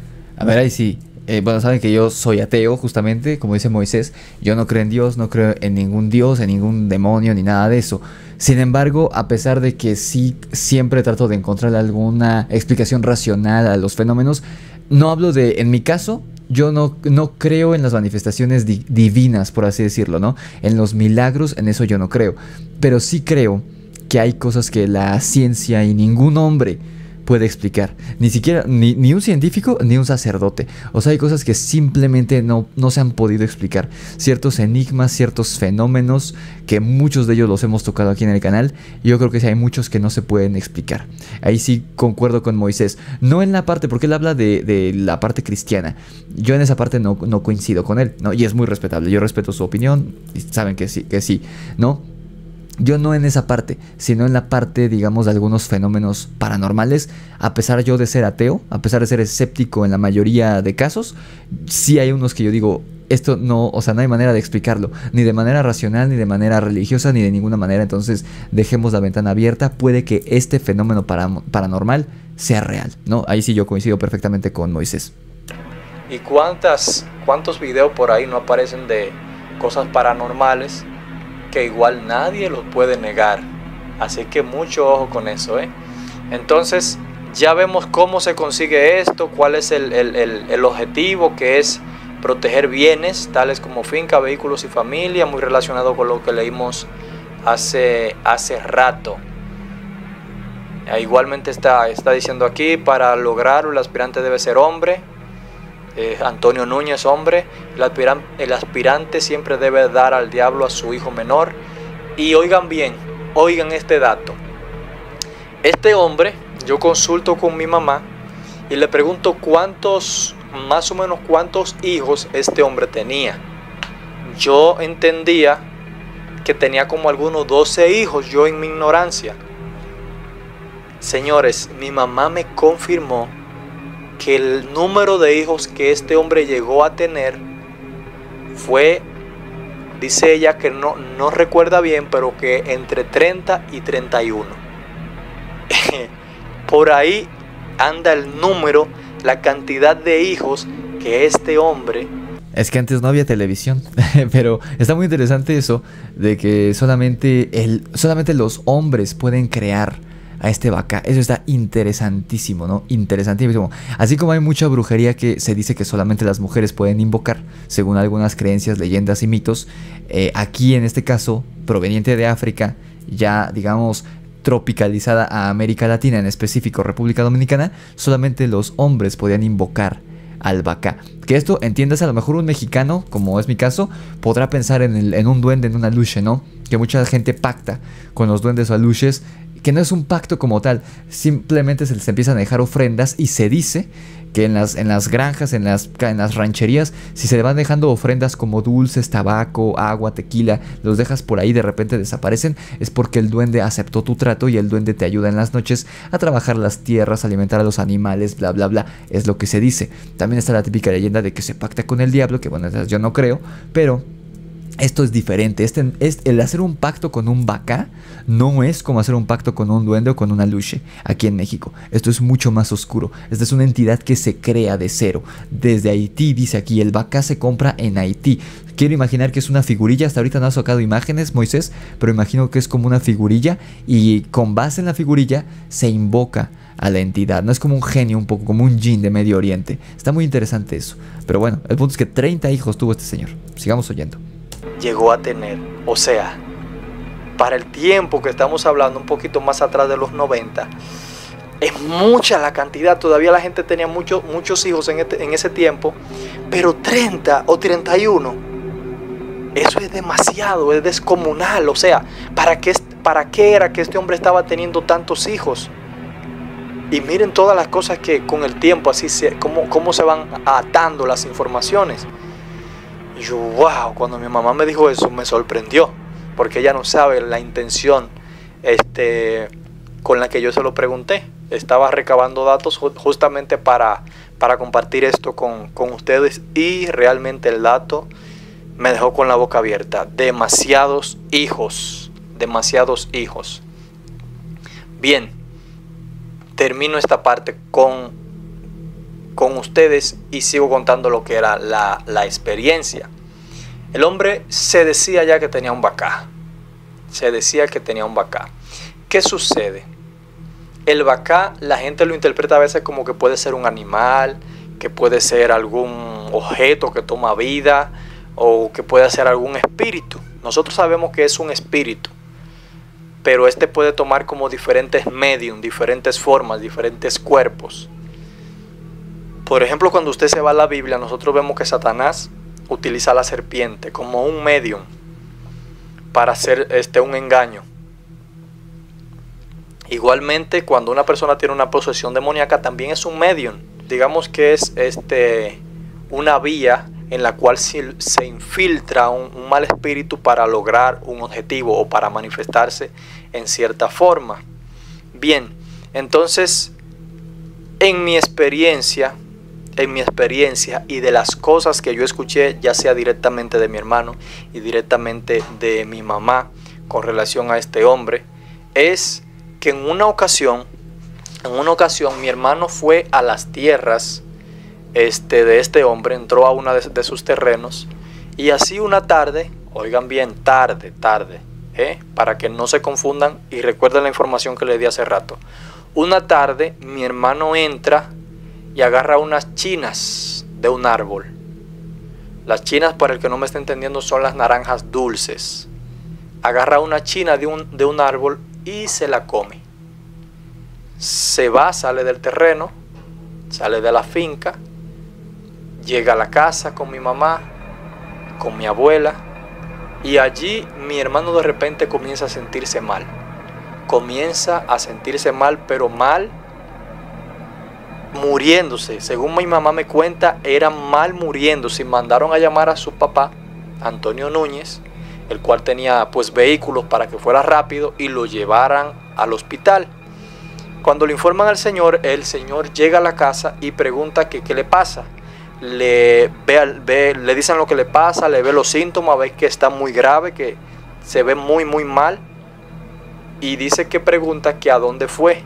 A ver, ahí sí. Eh, bueno, saben que yo soy ateo, justamente, como dice Moisés. Yo no creo en Dios, no creo en ningún Dios, en ningún demonio, ni nada de eso. Sin embargo, a pesar de que sí siempre trato de encontrar alguna explicación racional a los fenómenos, no hablo de, en mi caso, yo no, no creo en las manifestaciones di divinas, por así decirlo, ¿no? En los milagros, en eso yo no creo. Pero sí creo que hay cosas que la ciencia y ningún hombre puede explicar, ni siquiera, ni, ni un científico, ni un sacerdote. O sea, hay cosas que simplemente no, no se han podido explicar. Ciertos enigmas, ciertos fenómenos, que muchos de ellos los hemos tocado aquí en el canal, y yo creo que sí hay muchos que no se pueden explicar. Ahí sí concuerdo con Moisés. No en la parte, porque él habla de, de la parte cristiana. Yo en esa parte no, no coincido con él, ¿no? Y es muy respetable. Yo respeto su opinión, y saben que sí, que sí, ¿no? Yo no en esa parte, sino en la parte, digamos, de algunos fenómenos paranormales. A pesar yo de ser ateo, a pesar de ser escéptico en la mayoría de casos, sí hay unos que yo digo, esto no, o sea, no hay manera de explicarlo, ni de manera racional, ni de manera religiosa, ni de ninguna manera. Entonces dejemos la ventana abierta, puede que este fenómeno para, paranormal sea real, ¿no? Ahí sí yo coincido perfectamente con Moisés. ¿Y cuántas, cuántos videos por ahí no aparecen de cosas paranormales que igual nadie los puede negar? Así que mucho ojo con eso, ¿eh? Entonces ya vemos cómo se consigue esto, cuál es el, el, el, el objetivo, que es proteger bienes tales como finca, vehículos y familia, muy relacionado con lo que leímos hace, hace rato. Igualmente está, está diciendo aquí, para lograrlo el aspirante debe ser hombre. Eh, Antonio Núñez, hombre. El aspirante, el aspirante siempre debe dar al diablo a su hijo menor. Y oigan bien, oigan este dato. Este hombre, yo consulto con mi mamá y le pregunto cuántos, más o menos cuántos hijos este hombre tenía. Yo entendía que tenía como algunos doce hijos, yo en mi ignorancia. Señores, mi mamá me confirmó que el número de hijos que este hombre llegó a tener fue, dice ella que no, no recuerda bien, pero que entre treinta y treinta y uno. Por ahí anda el número, la cantidad de hijos que este hombre... Es que antes no había televisión, pero está muy interesante eso, de que solamente, el, solamente los hombres pueden crear a este Bacá. Eso está interesantísimo, ¿no? Interesantísimo. Así como hay mucha brujería que se dice que solamente las mujeres pueden invocar, según algunas creencias, leyendas y mitos, eh, aquí en este caso, proveniente de África, ya digamos tropicalizada a América Latina, en específico República Dominicana, solamente los hombres podían invocar al Bacá. Que esto, entiendas, a lo mejor un mexicano, como es mi caso, podrá pensar en, el, en un duende, en una aluche, ¿no? Que mucha gente pacta con los duendes o aluches, que no es un pacto como tal, simplemente se les empiezan a dejar ofrendas, y se dice que en las, en las granjas, en las, en las rancherías, si se le van dejando ofrendas como dulces, tabaco, agua, tequila, los dejas por ahí, de repente desaparecen, es porque el duende aceptó tu trato y el duende te ayuda en las noches a trabajar las tierras, a alimentar a los animales, bla bla bla, es lo que se dice. También está la típica leyenda de que se pacta con el diablo, que bueno, yo no creo, pero Esto es diferente. Este, es, el hacer un pacto con un bacá no es como hacer un pacto con un duende o con una luche aquí en México. Esto es mucho más oscuro. Esta es una entidad que se crea de cero. Desde Haití, dice aquí, el bacá se compra en Haití. Quiero imaginar que es una figurilla. Hasta ahorita no ha sacado imágenes, Moisés, pero imagino que es como una figurilla y con base en la figurilla se invoca a la entidad. No es como un genio, un poco como un djinn de Medio Oriente. Está muy interesante eso. Pero bueno, el punto es que treinta hijos tuvo este señor. Sigamos oyendo. Llegó a tener, o sea, para el tiempo que estamos hablando, un poquito más atrás de los noventa, es mucha la cantidad. Todavía la gente tenía muchos muchos hijos en, este, en ese tiempo, pero treinta o treinta y uno, eso es demasiado, es descomunal. O sea, ¿para qué, para qué era que este hombre estaba teniendo tantos hijos? Y miren todas las cosas que con el tiempo, así se, cómo, cómo se van atando las informaciones. Y yo, wow, cuando mi mamá me dijo eso, me sorprendió, porque ella no sabe la intención este, con la que yo se lo pregunté. Estaba recabando datos justamente para, para compartir esto con, con ustedes, y realmente el dato me dejó con la boca abierta. Demasiados hijos, demasiados hijos. Bien, termino esta parte con, con ustedes y sigo contando lo que era la, la experiencia. El hombre se decía ya que tenía un bacá. Se decía que tenía un bacá. ¿Qué sucede? El bacá, la gente lo interpreta a veces como que puede ser un animal, que puede ser algún objeto que toma vida, o que puede ser algún espíritu. Nosotros sabemos que es un espíritu, pero este puede tomar como diferentes medios, diferentes formas, diferentes cuerpos. Por ejemplo, cuando usted se va a la Biblia, nosotros vemos que Satanás utiliza a la serpiente como un medium para hacer este, un engaño. Igualmente, cuando una persona tiene una posesión demoníaca, también es un medium. Digamos que es este, una vía en la cual se, se infiltra un, un mal espíritu para lograr un objetivo o para manifestarse en cierta forma. Bien, entonces, en mi experiencia, en mi experiencia y de las cosas que yo escuché, ya sea directamente de mi hermano y directamente de mi mamá con relación a este hombre, es que en una ocasión, en una ocasión mi hermano fue a las tierras Este, de este hombre, entró a una de, de sus terrenos, y así una tarde, oigan bien, tarde, tarde, ¿eh? Para que no se confundan y recuerden la información que le di hace rato. Una tarde mi hermano entra y agarra unas chinas de un árbol. Las chinas, para el que no me está entendiendo, son las naranjas dulces. Agarra una china de un, de un árbol y se la come. Se va, sale del terreno, sale de la finca, llega a la casa con mi mamá, con mi abuela, y allí mi hermano de repente comienza a sentirse mal. Comienza a sentirse mal, pero mal, muriéndose. Según mi mamá me cuenta, era mal muriéndose. Mandaron a llamar a su papá, Antonio Núñez, el cual tenía pues vehículos para que fuera rápido y lo llevaran al hospital. Cuando le informan al señor, el señor llega a la casa y pregunta que qué le pasa. Le, ve, ve, le dicen lo que le pasa, le ve los síntomas, ve que está muy grave, que se ve muy muy mal, y dice que pregunta que a dónde fue,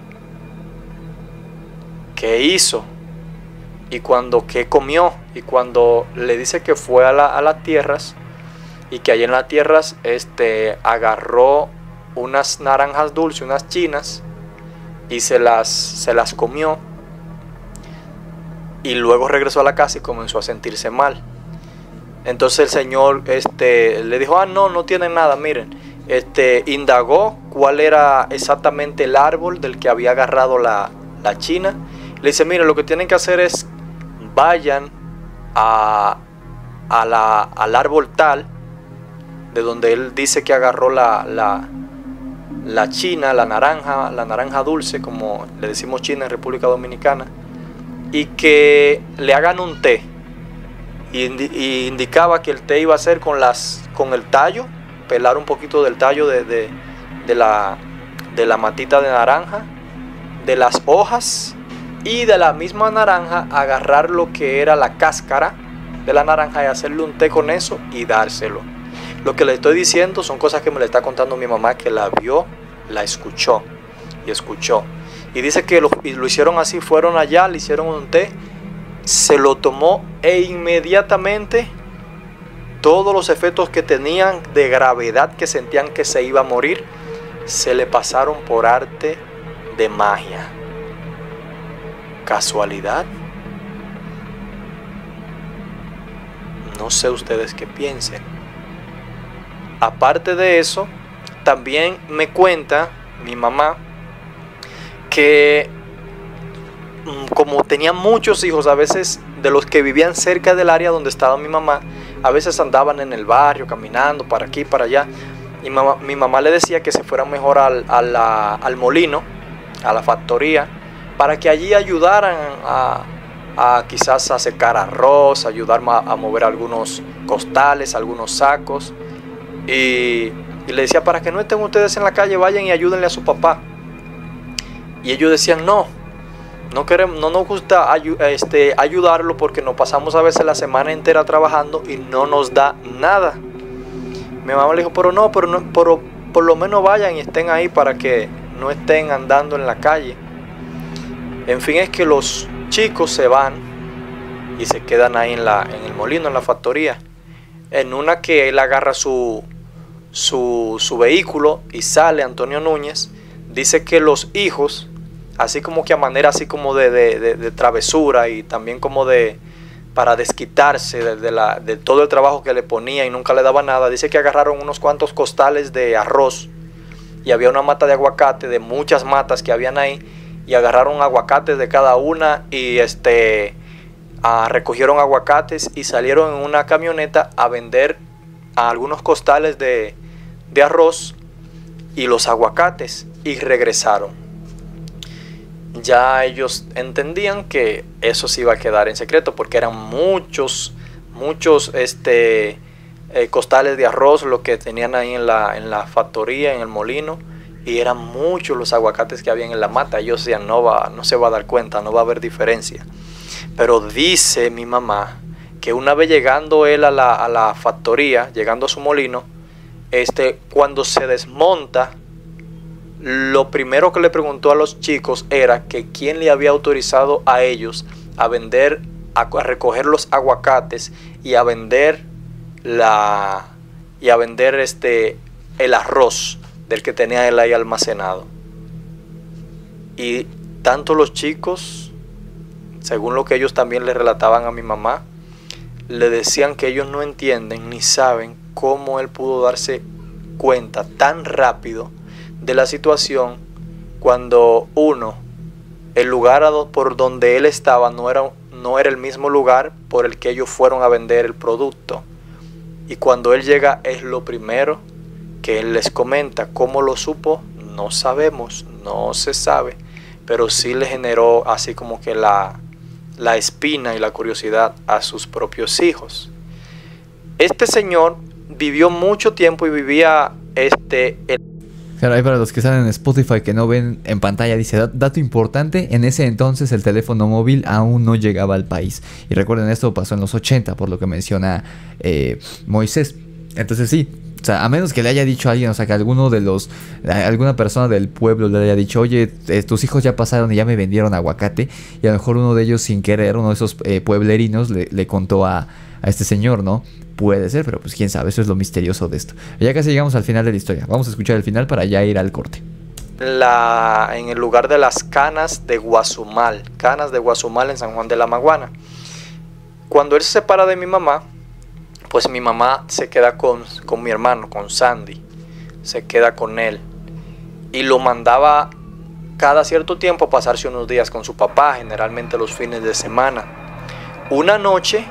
qué hizo, y cuando qué comió, y cuando le dice que fue a, la, a las tierras, y que allí en las tierras este, agarró unas naranjas dulces, unas chinas, y se las, se las comió. Y luego regresó a la casa y comenzó a sentirse mal. Entonces el señor este, le dijo, ah, no, no tienen nada, miren. Este, indagó cuál era exactamente el árbol del que había agarrado la, la china. Le dice, miren, lo que tienen que hacer es, vayan a, a la, al árbol tal, de donde él dice que agarró la, la, la china, la naranja, la naranja dulce, como le decimos china en República Dominicana, y que le hagan un té. Y, indi y indicaba que el té iba a ser con, las, con el tallo, pelar un poquito del tallo de, de, de, la, de la matita de naranja, de las hojas, y de la misma naranja agarrar lo que era la cáscara de la naranja y hacerle un té con eso y dárselo. Lo que le estoy diciendo son cosas que me le está contando mi mamá, que la vio, la escuchó y escuchó. Y dice que lo, y lo hicieron así, fueron allá, le hicieron un té, se lo tomó e inmediatamente todos los efectos que tenían de gravedad, que sentían que se iba a morir, se le pasaron por arte de magia. ¿Casualidad? No sé ustedes qué piensen. Aparte de eso, también me cuenta mi mamá que como tenía muchos hijos, a veces de los que vivían cerca del área donde estaba mi mamá, a veces andaban en el barrio caminando para aquí, para allá, y mamá, mi mamá le decía que se fueran mejor al, a la, al molino, a la factoría, para que allí ayudaran a, a quizás a secar arroz, ayudar a, a mover algunos costales, algunos sacos, y, y le decía, para que no estén ustedes en la calle, vayan y ayúdenle a su papá. Y ellos decían, no, no queremos, no nos gusta ayu este, ayudarlo porque nos pasamos a veces la semana entera trabajando y no nos da nada. Mi mamá le dijo, pero no, pero, no, pero por lo menos vayan y estén ahí para que no estén andando en la calle. En fin, es que los chicos se van y se quedan ahí en, la, en el molino, en la factoría. En una que él agarra su, su, su vehículo y sale Antonio Núñez, dice que los hijos, así como que a manera así como de, de, de, de travesura y también como de para desquitarse de, de, la, de todo el trabajo que le ponía y nunca le daba nada, dice que agarraron unos cuantos costales de arroz y había una mata de aguacate, de muchas matas que habían ahí, y agarraron aguacates de cada una y este a, recogieron aguacates y salieron en una camioneta a vender a algunos costales de, de arroz y los aguacates, y regresaron. Ya ellos entendían que eso se iba a quedar en secreto porque eran muchos, muchos este, eh, costales de arroz lo que tenían ahí en la, en la factoría, en el molino, y eran muchos los aguacates que habían en la mata. Ellos decían, no, va, no se va a dar cuenta, no va a haber diferencia. Pero dice mi mamá que una vez llegando él a la, a la factoría, llegando a su molino, este, cuando se desmonta, lo primero que le preguntó a los chicos era que quién le había autorizado a ellos a vender, a, a recoger los aguacates y a vender la y a vender este el arroz del que tenía él ahí almacenado. Y tanto los chicos, según lo que ellos también le relataban a mi mamá, le decían que ellos no entienden ni saben cómo él pudo darse cuenta tan rápido de la situación cuando uno, el lugar por donde él estaba no era, no era el mismo lugar por el que ellos fueron a vender el producto. Y cuando él llega es lo primero que él les comenta. ¿Cómo lo supo? No sabemos, no se sabe, pero sí le generó así como que la, la espina y la curiosidad a sus propios hijos. Este señor vivió mucho tiempo y vivía este... El Claro, ahí para los que están en Spotify que no ven en pantalla, dice, dato importante, en ese entonces el teléfono móvil aún no llegaba al país. Y recuerden, esto pasó en los ochenta, por lo que menciona eh, Moisés. Entonces sí, o sea, a menos que le haya dicho a alguien, o sea, que alguno de los, alguna persona del pueblo le haya dicho, oye, eh, tus hijos ya pasaron y ya me vendieron aguacate, y a lo mejor uno de ellos sin querer, uno de esos eh, pueblerinos le, le contó a, a este señor, ¿no? Puede ser, pero pues quién sabe, eso es lo misterioso de esto. Ya casi llegamos al final de la historia, vamos a escuchar el final para ya ir al corte. La, en el lugar de las Canas de Guazumal, Canas de Guazumal en San Juan de la Maguana. Cuando él se separa de mi mamá, pues mi mamá se queda con, con mi hermano, con Sandy, se queda con él y lo mandaba cada cierto tiempo a pasarse unos días con su papá, generalmente los fines de semana. Una noche,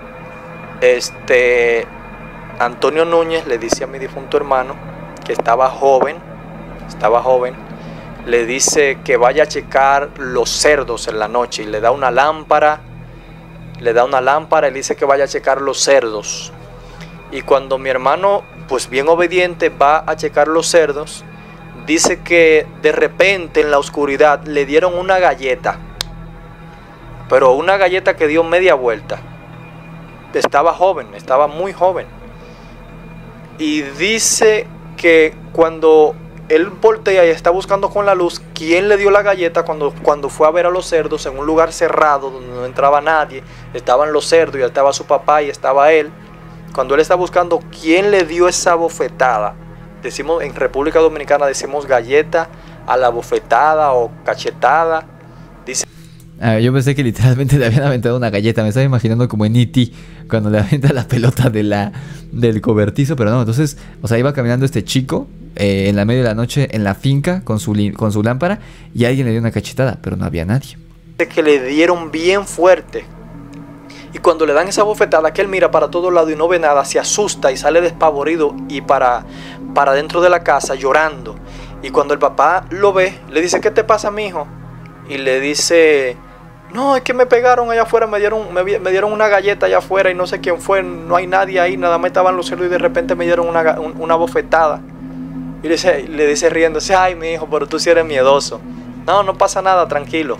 este Antonio Núñez le dice a mi difunto hermano, que estaba joven, estaba joven, le dice que vaya a checar los cerdos en la noche y le da una lámpara, le da una lámpara y le dice que vaya a checar los cerdos. Y cuando mi hermano, pues bien obediente, va a checar los cerdos, dice que de repente en la oscuridad le dieron una galleta, pero una galleta que dio media vuelta. Estaba joven, estaba muy joven. y dice que cuando él voltea y está buscando con la luz quién le dio la galleta cuando, cuando fue a ver a los cerdos en un lugar cerrado donde no entraba nadie, estaban los cerdos y estaba su papá y estaba él. Cuando él está buscando quién le dio esa bofetada, decimos en República Dominicana decimos galleta a la bofetada o cachetada. Dice, ah, yo pensé que literalmente le habían aventado una galleta. Me estaba imaginando como en E T cuando le avienta la pelota de la, del cobertizo, pero no. Entonces, o sea, iba caminando este chico eh, en la media de la noche en la finca con su, con su lámpara y alguien le dio una cachetada, pero no había nadie. Que le dieron bien fuerte. Y cuando le dan esa bofetada, que él mira para todos lados y no ve nada, se asusta y sale despavorido y para, para dentro de la casa llorando. Y cuando el papá lo ve, le dice, ¿qué te pasa, mijo? Y le dice, no, es que me pegaron allá afuera, me dieron, me, me dieron una galleta allá afuera y no sé quién fue, no hay nadie ahí, nada más estaban los cerdos y de repente me dieron una, una bofetada. Y le dice, le dice riéndose, ay, mi hijo, pero tú sí eres miedoso. No, no pasa nada, tranquilo.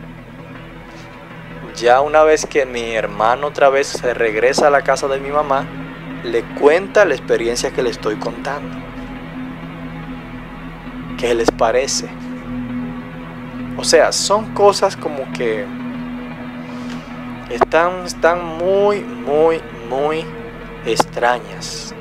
Ya una vez que mi hermano otra vez se regresa a la casa de mi mamá, le cuenta la experiencia que le estoy contando. ¿Qué les parece? O sea, son cosas como que están, están muy, muy, muy extrañas.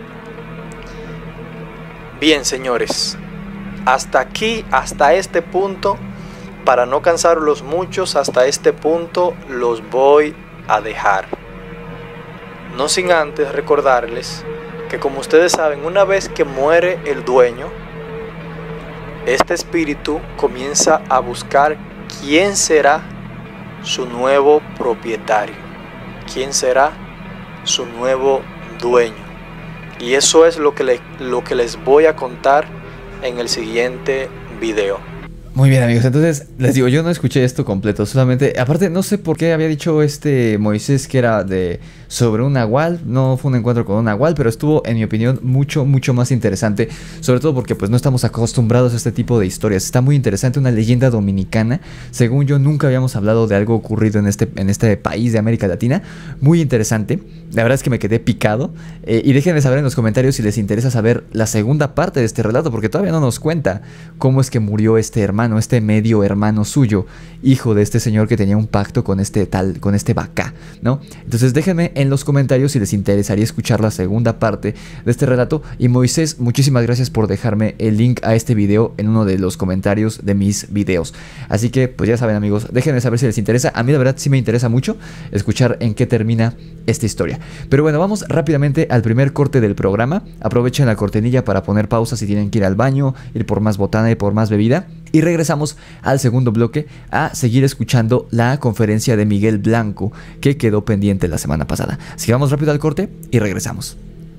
Bien, señores, hasta aquí, hasta este punto, para no cansarlos muchos, hasta este punto los voy a dejar. No sin antes recordarles que, como ustedes saben, una vez que muere el dueño, este espíritu comienza a buscar quién será su nuevo propietario, quién será su nuevo dueño. Y eso es lo que, le, lo que les voy a contar en el siguiente video. Muy bien, amigos, entonces les digo, yo no escuché esto completo, solamente, aparte no sé por qué había dicho este Moisés que era de sobre un nahual, no fue un encuentro con un nahual, pero estuvo, en mi opinión, mucho, mucho más interesante, sobre todo porque pues no estamos acostumbrados a este tipo de historias. Está muy interesante, una leyenda dominicana, según yo nunca habíamos hablado de algo ocurrido en este, en este país de América Latina, muy interesante, la verdad es que me quedé picado, eh, y déjenme saber en los comentarios si les interesa saber la segunda parte de este relato, porque todavía no nos cuenta cómo es que murió este hermano, este medio hermano suyo, hijo de este señor que tenía un pacto con este tal, con este Bacá, ¿no? Entonces déjenme en los comentarios si les interesaría escuchar la segunda parte de este relato. Y Moisés, muchísimas gracias por dejarme el link a este video en uno de los comentarios de mis videos. Así que pues ya saben, amigos, déjenme saber si les interesa. A mí la verdad sí me interesa mucho escuchar en qué termina esta historia. Pero bueno, vamos rápidamente al primer corte del programa. Aprovechen la cortinilla para poner pausa si tienen que ir al baño, ir por más botana y por más bebida. Y regresamos al segundo bloque a seguir escuchando la conferencia de Miguel Blanco que quedó pendiente la semana pasada. Así que vamos rápido al corte y regresamos.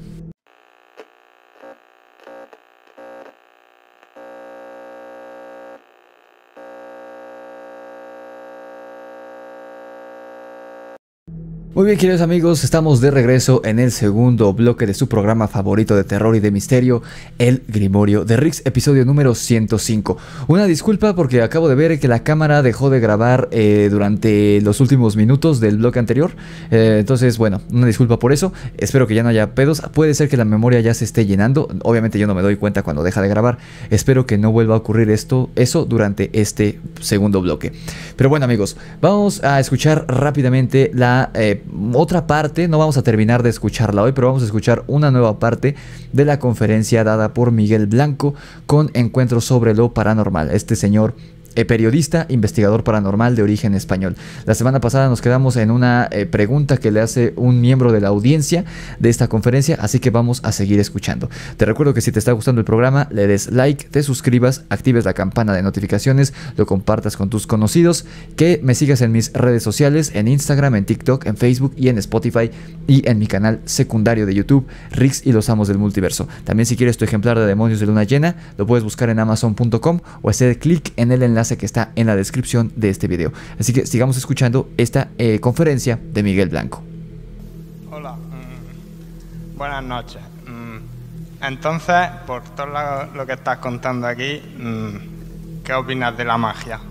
Muy bien, queridos amigos, estamos de regreso en el segundo bloque de su programa favorito de terror y de misterio, El Grimorio de Rix, episodio número ciento cinco. Una disculpa porque acabo de ver que la cámara dejó de grabar eh, durante los últimos minutos del bloque anterior, eh, entonces bueno, una disculpa por eso, espero que ya no haya pedos, puede ser que la memoria ya se esté llenando, obviamente yo no me doy cuenta cuando deja de grabar, espero que no vuelva a ocurrir esto, eso durante este segundo bloque. Pero bueno, amigos, vamos a escuchar rápidamente la... Eh, otra parte, no vamos a terminar de escucharla hoy, pero vamos a escuchar una nueva parte de la conferencia dada por Miguel Blanco con Encuentros sobre lo Paranormal. Este señor eh, periodista, investigador paranormal de origen español. La semana pasada nos quedamos en una eh, pregunta que le hace un miembro de la audiencia de esta conferencia, así que vamos a seguir escuchando. Te recuerdo que si te está gustando el programa, le des like, te suscribas, actives la campana de notificaciones, lo compartas con tus conocidos, que me sigas en mis redes sociales, en Instagram, en TikTok, en Facebook y en Spotify, y en mi canal secundario de YouTube, Rix y los Amos del Multiverso. También, si quieres tu ejemplar de Demonios de Luna Llena, lo puedes buscar en amazon punto com o hacer clic en el enlace que está en la descripción de este video. Así que sigamos escuchando esta eh, conferencia de Miguel Blanco. Hola, mm, buenas noches. Mm, entonces, por todo lo, lo que estás contando aquí, mm, ¿qué opinas de la magia?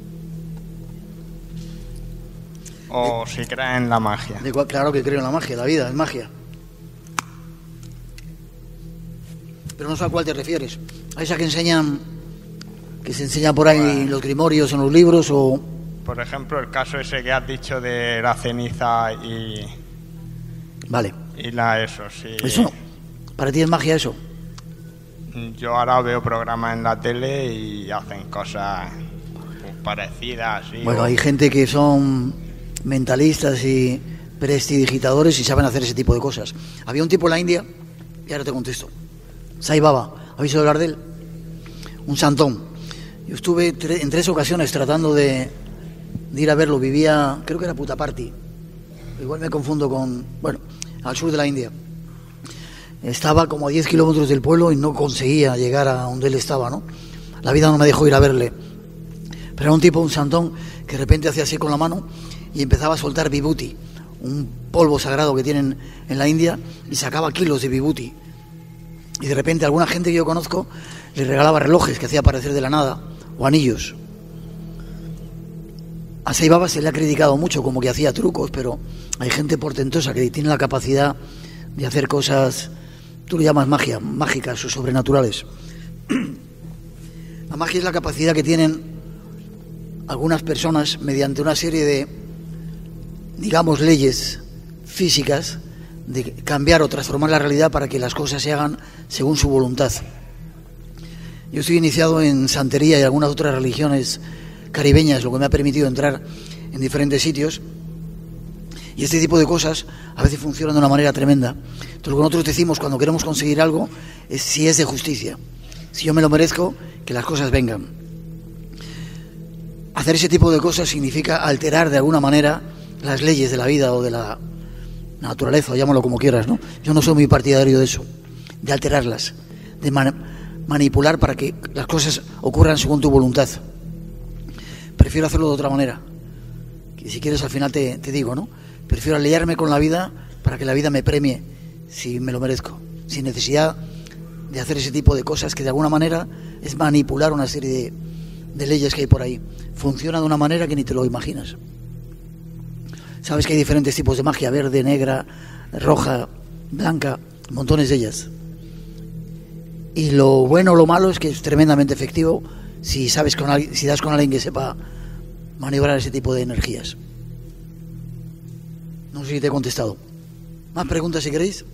O si crees en la magia. De cual, claro que creo en la magia, la vida es magia. pero no sé a cuál te refieres. ¿A esa que enseñan, que se enseña por ahí en los grimorios, en los libros, o...? Por ejemplo, el caso ese que has dicho de la ceniza y... Vale. Y la eso, sí. ¿Eso? ¿Para ti es magia eso? Yo ahora veo programas en la tele y hacen cosas parecidas, sí. Bueno, o... hay gente que son mentalistas y prestidigitadores y saben hacer ese tipo de cosas. Había un tipo en la India, y ahora te contesto, Sai Baba, ¿habéis oído hablar de él? Un santón. Yo estuve tre- en tres ocasiones tratando de, de ir a verlo. Vivía, creo que era Puttaparthi, igual me confundo con, bueno, al sur de la India. Estaba como a diez kilómetros del pueblo y no conseguía llegar a donde él estaba, ¿no? La vida no me dejó ir a verle. Pero era un tipo, un santón, que de repente hacía así con la mano y empezaba a soltar vibhuti, un polvo sagrado que tienen en la India, y sacaba kilos de vibhuti. Y de repente alguna gente que yo conozco le regalaba relojes que hacía aparecer de la nada, o anillos. A Sai Baba se le ha criticado mucho como que hacía trucos, pero hay gente portentosa que tiene la capacidad de hacer cosas, tú lo llamas magia, mágicas o sobrenaturales. La magia es la capacidad que tienen algunas personas mediante una serie de, digamos, leyes físicas, de cambiar o transformar la realidad para que las cosas se hagan según su voluntad. Yo estoy iniciado en santería y algunas otras religiones caribeñas, lo que me ha permitido entrar en diferentes sitios, y este tipo de cosas a veces funcionan de una manera tremenda. Entonces, lo que nosotros decimos cuando queremos conseguir algo es si es de justicia, si yo me lo merezco, que las cosas vengan. Hacer ese tipo de cosas significa alterar de alguna manera las leyes de la vida o de la naturaleza, o llámalo como quieras, ¿no? Yo no soy muy partidario de eso, de alterarlas, de man- manipular para que las cosas ocurran según tu voluntad. Prefiero hacerlo de otra manera, que si quieres al final te, te digo, ¿no? Prefiero aliarme con la vida para que la vida me premie si me lo merezco, sin necesidad de hacer ese tipo de cosas que de alguna manera es manipular una serie de, de leyes que hay por ahí. Funciona de una manera que ni te lo imaginas. Sabes que hay diferentes tipos de magia, verde, negra, roja, blanca, montones de ellas. Y lo bueno o lo malo es que es tremendamente efectivo si sabes con alguien, si das con alguien que sepa maniobrar ese tipo de energías. No sé si te he contestado. ¿Más preguntas si queréis?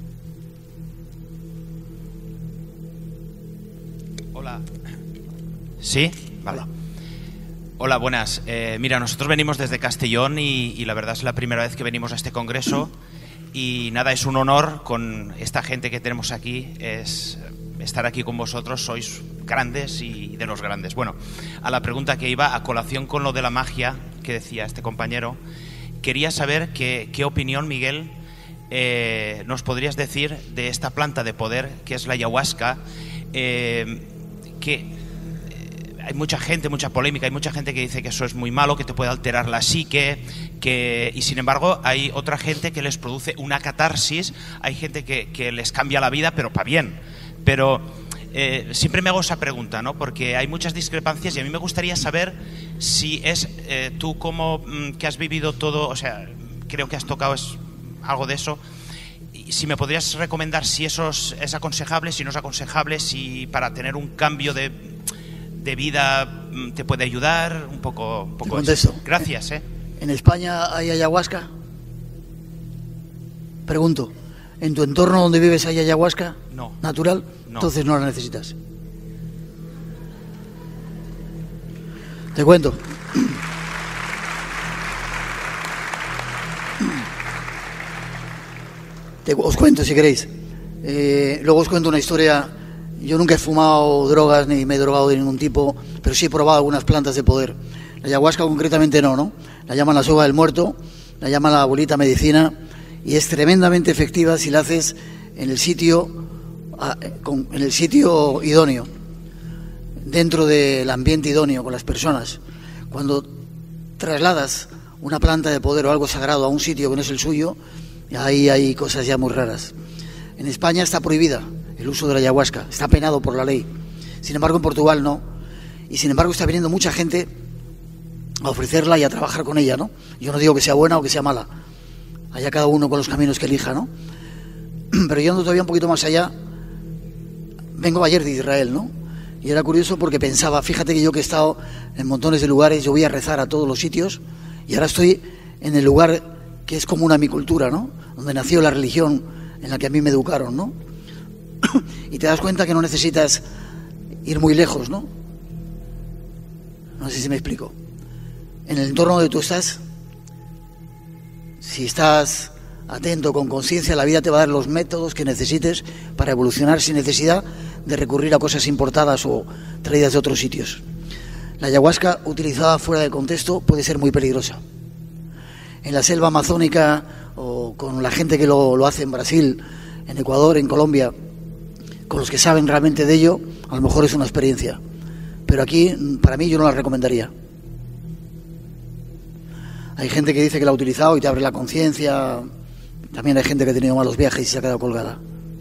Hola. ¿Sí? Vale. Hola, Hola buenas. Eh, mira, nosotros venimos desde Castellón y, y la verdad es la primera vez que venimos a este congreso y nada, es un honor con esta gente que tenemos aquí, es estar aquí con vosotros, sois grandes y de los grandes. Bueno, a la pregunta que iba, a colación con lo de la magia que decía este compañero, quería saber que, qué opinión, Miguel, eh, nos podrías decir de esta planta de poder que es la ayahuasca, eh, que eh, hay mucha gente, mucha polémica, hay mucha gente que dice que eso es muy malo, que te puede alterar la psique, que, y sin embargo hay otra gente que les produce una catarsis, hay gente que, que les cambia la vida, pero para bien. Pero eh, siempre me hago esa pregunta, ¿no? Porque hay muchas discrepancias y a mí me gustaría saber si es eh, tú como mm, que has vivido todo, o sea, creo que has tocado es, algo de eso, y si me podrías recomendar si eso es, es aconsejable, si no es aconsejable, si para tener un cambio de, de vida mm, te puede ayudar, un poco, un poco te contesto. Eso. Gracias, ¿eh? ¿En España hay ayahuasca? Pregunto. ¿En tu entorno donde vives hay ayahuasca? No. ¿Natural? No. Entonces no la necesitas. Te cuento. Te, os cuento si queréis. Eh, luego os cuento una historia. Yo nunca he fumado drogas ni me he drogado de ningún tipo, pero sí he probado algunas plantas de poder. La ayahuasca concretamente no, ¿no? La llaman la soga del muerto, la llaman la abuelita medicina, y es tremendamente efectiva si la haces en el sitio, en el sitio idóneo, dentro del ambiente idóneo, con las personas. Cuando trasladas una planta de poder o algo sagrado a un sitio que no es el suyo, ahí hay cosas ya muy raras. En España está prohibida el uso de la ayahuasca, está penado por la ley. Sin embargo, en Portugal no. Y sin embargo está viniendo mucha gente a ofrecerla y a trabajar con ella, ¿no? Yo no digo que sea buena o que sea mala. Allá cada uno con los caminos que elija, ¿no? Pero yendo todavía un poquito más allá, vengo ayer de Israel, ¿no? Y era curioso porque pensaba, fíjate que yo que he estado en montones de lugares, yo voy a rezar a todos los sitios, y ahora estoy en el lugar que es común a mi cultura, ¿no? Donde nació la religión en la que a mí me educaron, ¿no? Y te das cuenta que no necesitas ir muy lejos, ¿no? No sé si me explico. En el entorno donde tú estás, si estás atento, con conciencia, la vida te va a dar los métodos que necesites para evolucionar sin necesidad de recurrir a cosas importadas o traídas de otros sitios. La ayahuasca, utilizada fuera de contexto, puede ser muy peligrosa. En la selva amazónica, o con la gente que lo, lo hace en Brasil, en Ecuador, en Colombia, con los que saben realmente de ello, a lo mejor es una experiencia. Pero aquí, para mí, yo no la recomendaría. Hay gente que dice que la ha utilizado y te abre la conciencia. También hay gente que ha tenido malos viajes y se ha quedado colgada.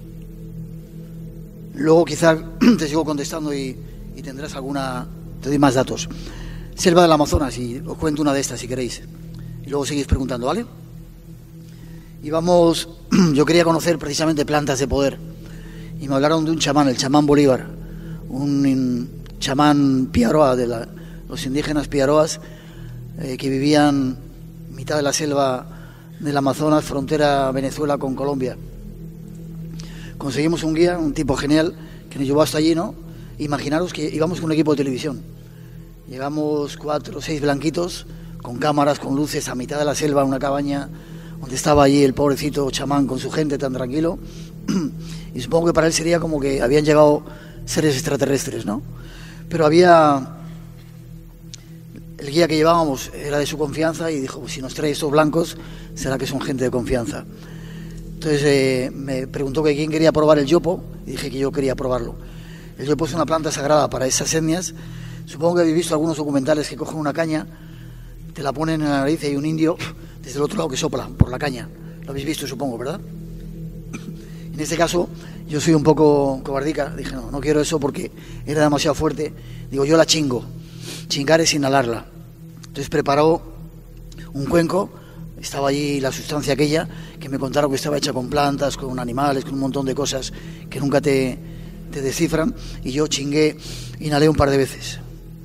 Luego quizá te sigo contestando y, y tendrás alguna... Te doy más datos. Selva del Amazonas, y os cuento una de estas si queréis. Y luego seguís preguntando, ¿vale? Y vamos... Yo quería conocer precisamente plantas de poder. Y me hablaron de un chamán, el chamán Bolívar. Un in, chamán piaroa, de la, los indígenas piaroas, eh, que vivían en mitad de la selva del Amazonas, frontera Venezuela con Colombia. Conseguimos un guía, un tipo genial, que nos llevó hasta allí, ¿no? Imaginaros que íbamos con un equipo de televisión. Llegamos cuatro o seis blanquitos, con cámaras, con luces, a mitad de la selva, una cabaña, donde estaba allí el pobrecito chamán con su gente tan tranquilo. Y supongo que para él sería como que habían llegado seres extraterrestres, ¿no? Pero había... El guía que llevábamos era de su confianza y dijo, pues si nos trae estos blancos, será que son gente de confianza. Entonces eh, me preguntó que quién quería probar el yopo, y dije que yo quería probarlo. El yopo es una planta sagrada para esas etnias. Supongo que habéis visto algunos documentales que cogen una caña, te la ponen en la nariz y hay un indio desde el otro lado que sopla por la caña. Lo habéis visto, supongo, ¿verdad? En este caso, yo soy un poco cobardica. Dije, no, no quiero eso porque era demasiado fuerte. Digo, yo la chingo. Chingar es inhalarla. Entonces preparó un cuenco. Estaba allí la sustancia aquella, que me contaron que estaba hecha con plantas, con animales, con un montón de cosas que nunca te, te descifran. Y yo chingué, inhalé un par de veces.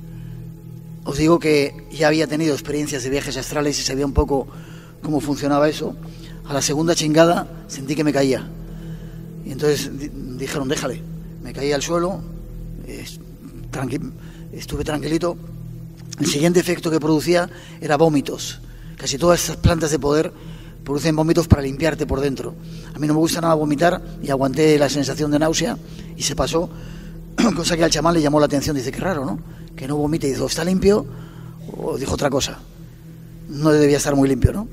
Os digo que ya había tenido experiencias de viajes astrales y sabía un poco cómo funcionaba eso. A la segunda chingada sentí que me caía. Y entonces dijeron, déjale. Me caí al suelo, tranqui estuve tranquilito. El siguiente efecto que producía era vómitos. Casi todas esas plantas de poder producen vómitos para limpiarte por dentro. A mí no me gusta nada vomitar y aguanté la sensación de náusea y se pasó, cosa que al chamán le llamó la atención. Dice, qué raro, ¿no? Que no vomite. Y dijo, ¿está limpio? O dijo otra cosa. No debía estar muy limpio, ¿no?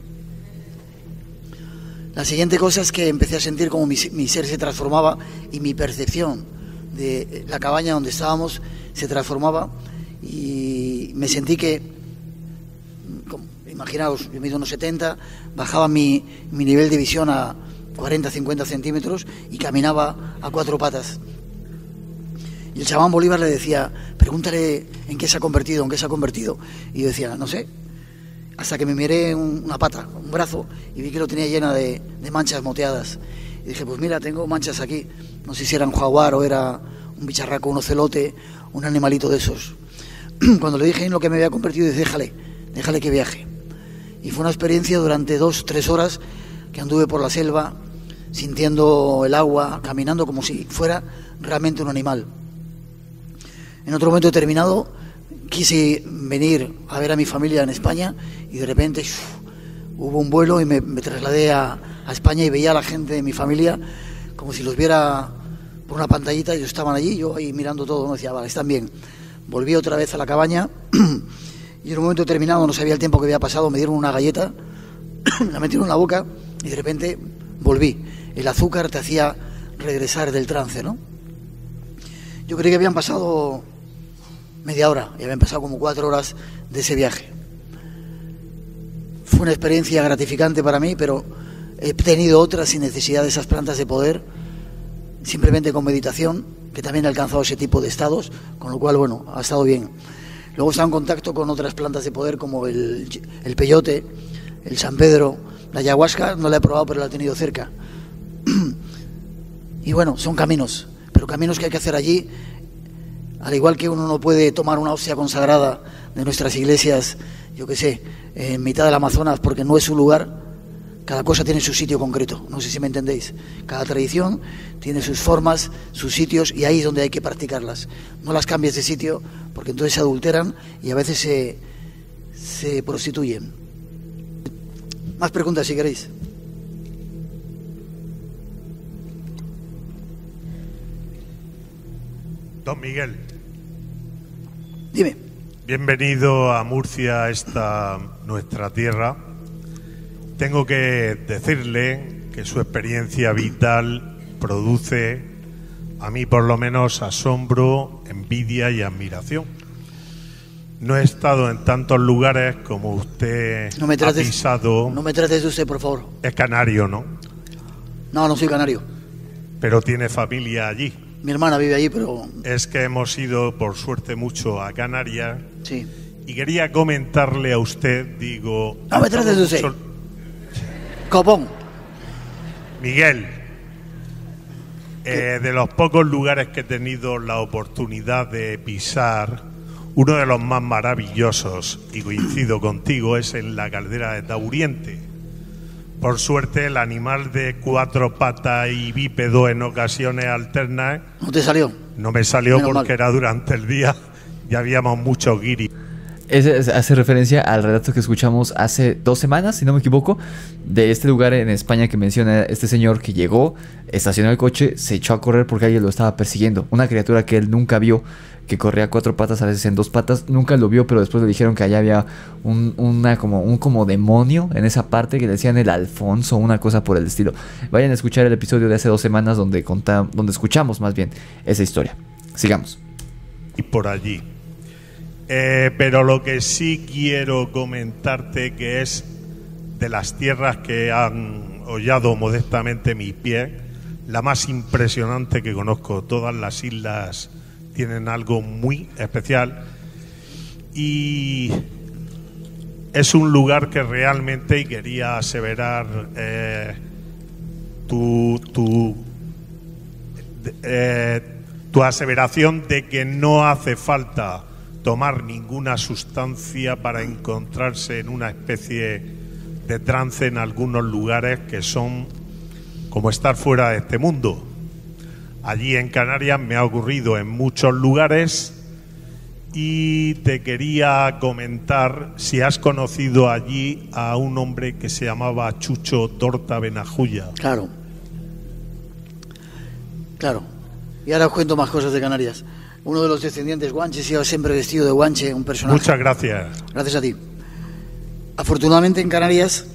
La siguiente cosa es que empecé a sentir como mi, mi ser se transformaba y mi percepción de la cabaña donde estábamos se transformaba y me sentí que, como, imaginaos, yo mido unos setenta, bajaba mi, mi nivel de visión a cuarenta a cincuenta centímetros y caminaba a cuatro patas. Y el chamán Bolívar le decía, pregúntale en qué se ha convertido, en qué se ha convertido. Y yo decía, no sé. Hasta que me miré un, una pata, un brazo, y vi que lo tenía llena de, de manchas moteadas. Y dije, pues mira, tengo manchas aquí. No sé si era un jaguar o era un bicharraco, un ocelote, un animalito de esos. Cuando le dije en lo que me había convertido, dije, déjale, déjale que viaje. Y fue una experiencia durante dos, tres horas que anduve por la selva, sintiendo el agua, caminando como si fuera realmente un animal. En otro momento determinado quise venir a ver a mi familia en España y de repente uf, hubo un vuelo y me, me trasladé a, a España y veía a la gente de mi familia como si los viera por una pantallita. Ellos estaban allí, yo ahí mirando todo, no decía, vale, están bien. Volví otra vez a la cabaña y en un momento determinado, no sabía el tiempo que había pasado, me dieron una galleta, la metieron en la boca y de repente volví. El azúcar te hacía regresar del trance, ¿no? Yo creí que habían pasado media hora y habían pasado como cuatro horas de ese viaje. Fue una experiencia gratificante para mí, pero he tenido otras sin necesidad de esas plantas de poder, simplemente con meditación, que también he alcanzado ese tipo de estados, con lo cual, bueno, ha estado bien. Luego he estado en contacto con otras plantas de poder como el, el peyote, el San Pedro, la ayahuasca, no la he probado, pero la he tenido cerca. Y bueno, son caminos, pero pero caminos que hay que hacer allí, al igual que uno no puede tomar una hostia consagrada de nuestras iglesias, yo qué sé, en mitad del Amazonas, porque no es su lugar. Cada cosa tiene su sitio concreto, no sé si me entendéis. Cada tradición tiene sus formas, sus sitios, y ahí es donde hay que practicarlas. No las cambies de sitio, porque entonces se adulteran y a veces se, se prostituyen. Más preguntas si queréis. Don Miguel. Dime. Bienvenido a Murcia, esta nuestra tierra. Tengo que decirle que su experiencia vital produce, a mí por lo menos, asombro, envidia y admiración. No he estado en tantos lugares como usted no me trates, ha pisado. No me trates de usted, por favor. Es canario, ¿no? No, no soy canario. Pero tiene familia allí. Mi hermana vive allí, pero... Es que hemos ido, por suerte, mucho a Canarias. Sí. Y quería comentarle a usted, digo... No me trates de usted. Mucho... Copón. Miguel, eh, de los pocos lugares que he tenido la oportunidad de pisar, uno de los más maravillosos, y coincido contigo, es en la caldera de Tauriente. Por suerte, el animal de cuatro patas y bípedo en ocasiones alternas... ¿No te salió? No me salió. Menos porque mal. Era durante el día, ya habíamos muchos guiris. Ese hace referencia al relato que escuchamos hace dos semanas, si no me equivoco, de este lugar en España que menciona este señor que llegó, estacionó el coche, se echó a correr porque alguien lo estaba persiguiendo. Una criatura que él nunca vio, que corría a cuatro patas, a veces en dos patas, nunca lo vio, pero después le dijeron que allá había un, una, como, un como demonio en esa parte, que le decían el Alfonso, una cosa por el estilo. Vayan a escuchar el episodio de hace dos semanas donde, conta, donde escuchamos más bien esa historia. Sigamos. Y por allí. Eh, pero lo que sí quiero comentarte, que es de las tierras que han hollado modestamente mis pies, la más impresionante que conozco. Todas las islas tienen algo muy especial y es un lugar que realmente, y quería aseverar eh, tu, tu, eh, tu aseveración de que no hace falta tomar ninguna sustancia para encontrarse en una especie de trance en algunos lugares que son como estar fuera de este mundo. Allí en Canarias me ha ocurrido en muchos lugares y te quería comentar si has conocido allí a un hombre que se llamaba Chucho Torta Benajuya. Claro, claro. Y ahora os cuento más cosas de Canarias. Uno de los descendientes guanches, iba siempre vestido de guanche, un personaje. Muchas gracias. Gracias a ti. Afortunadamente en Canarias,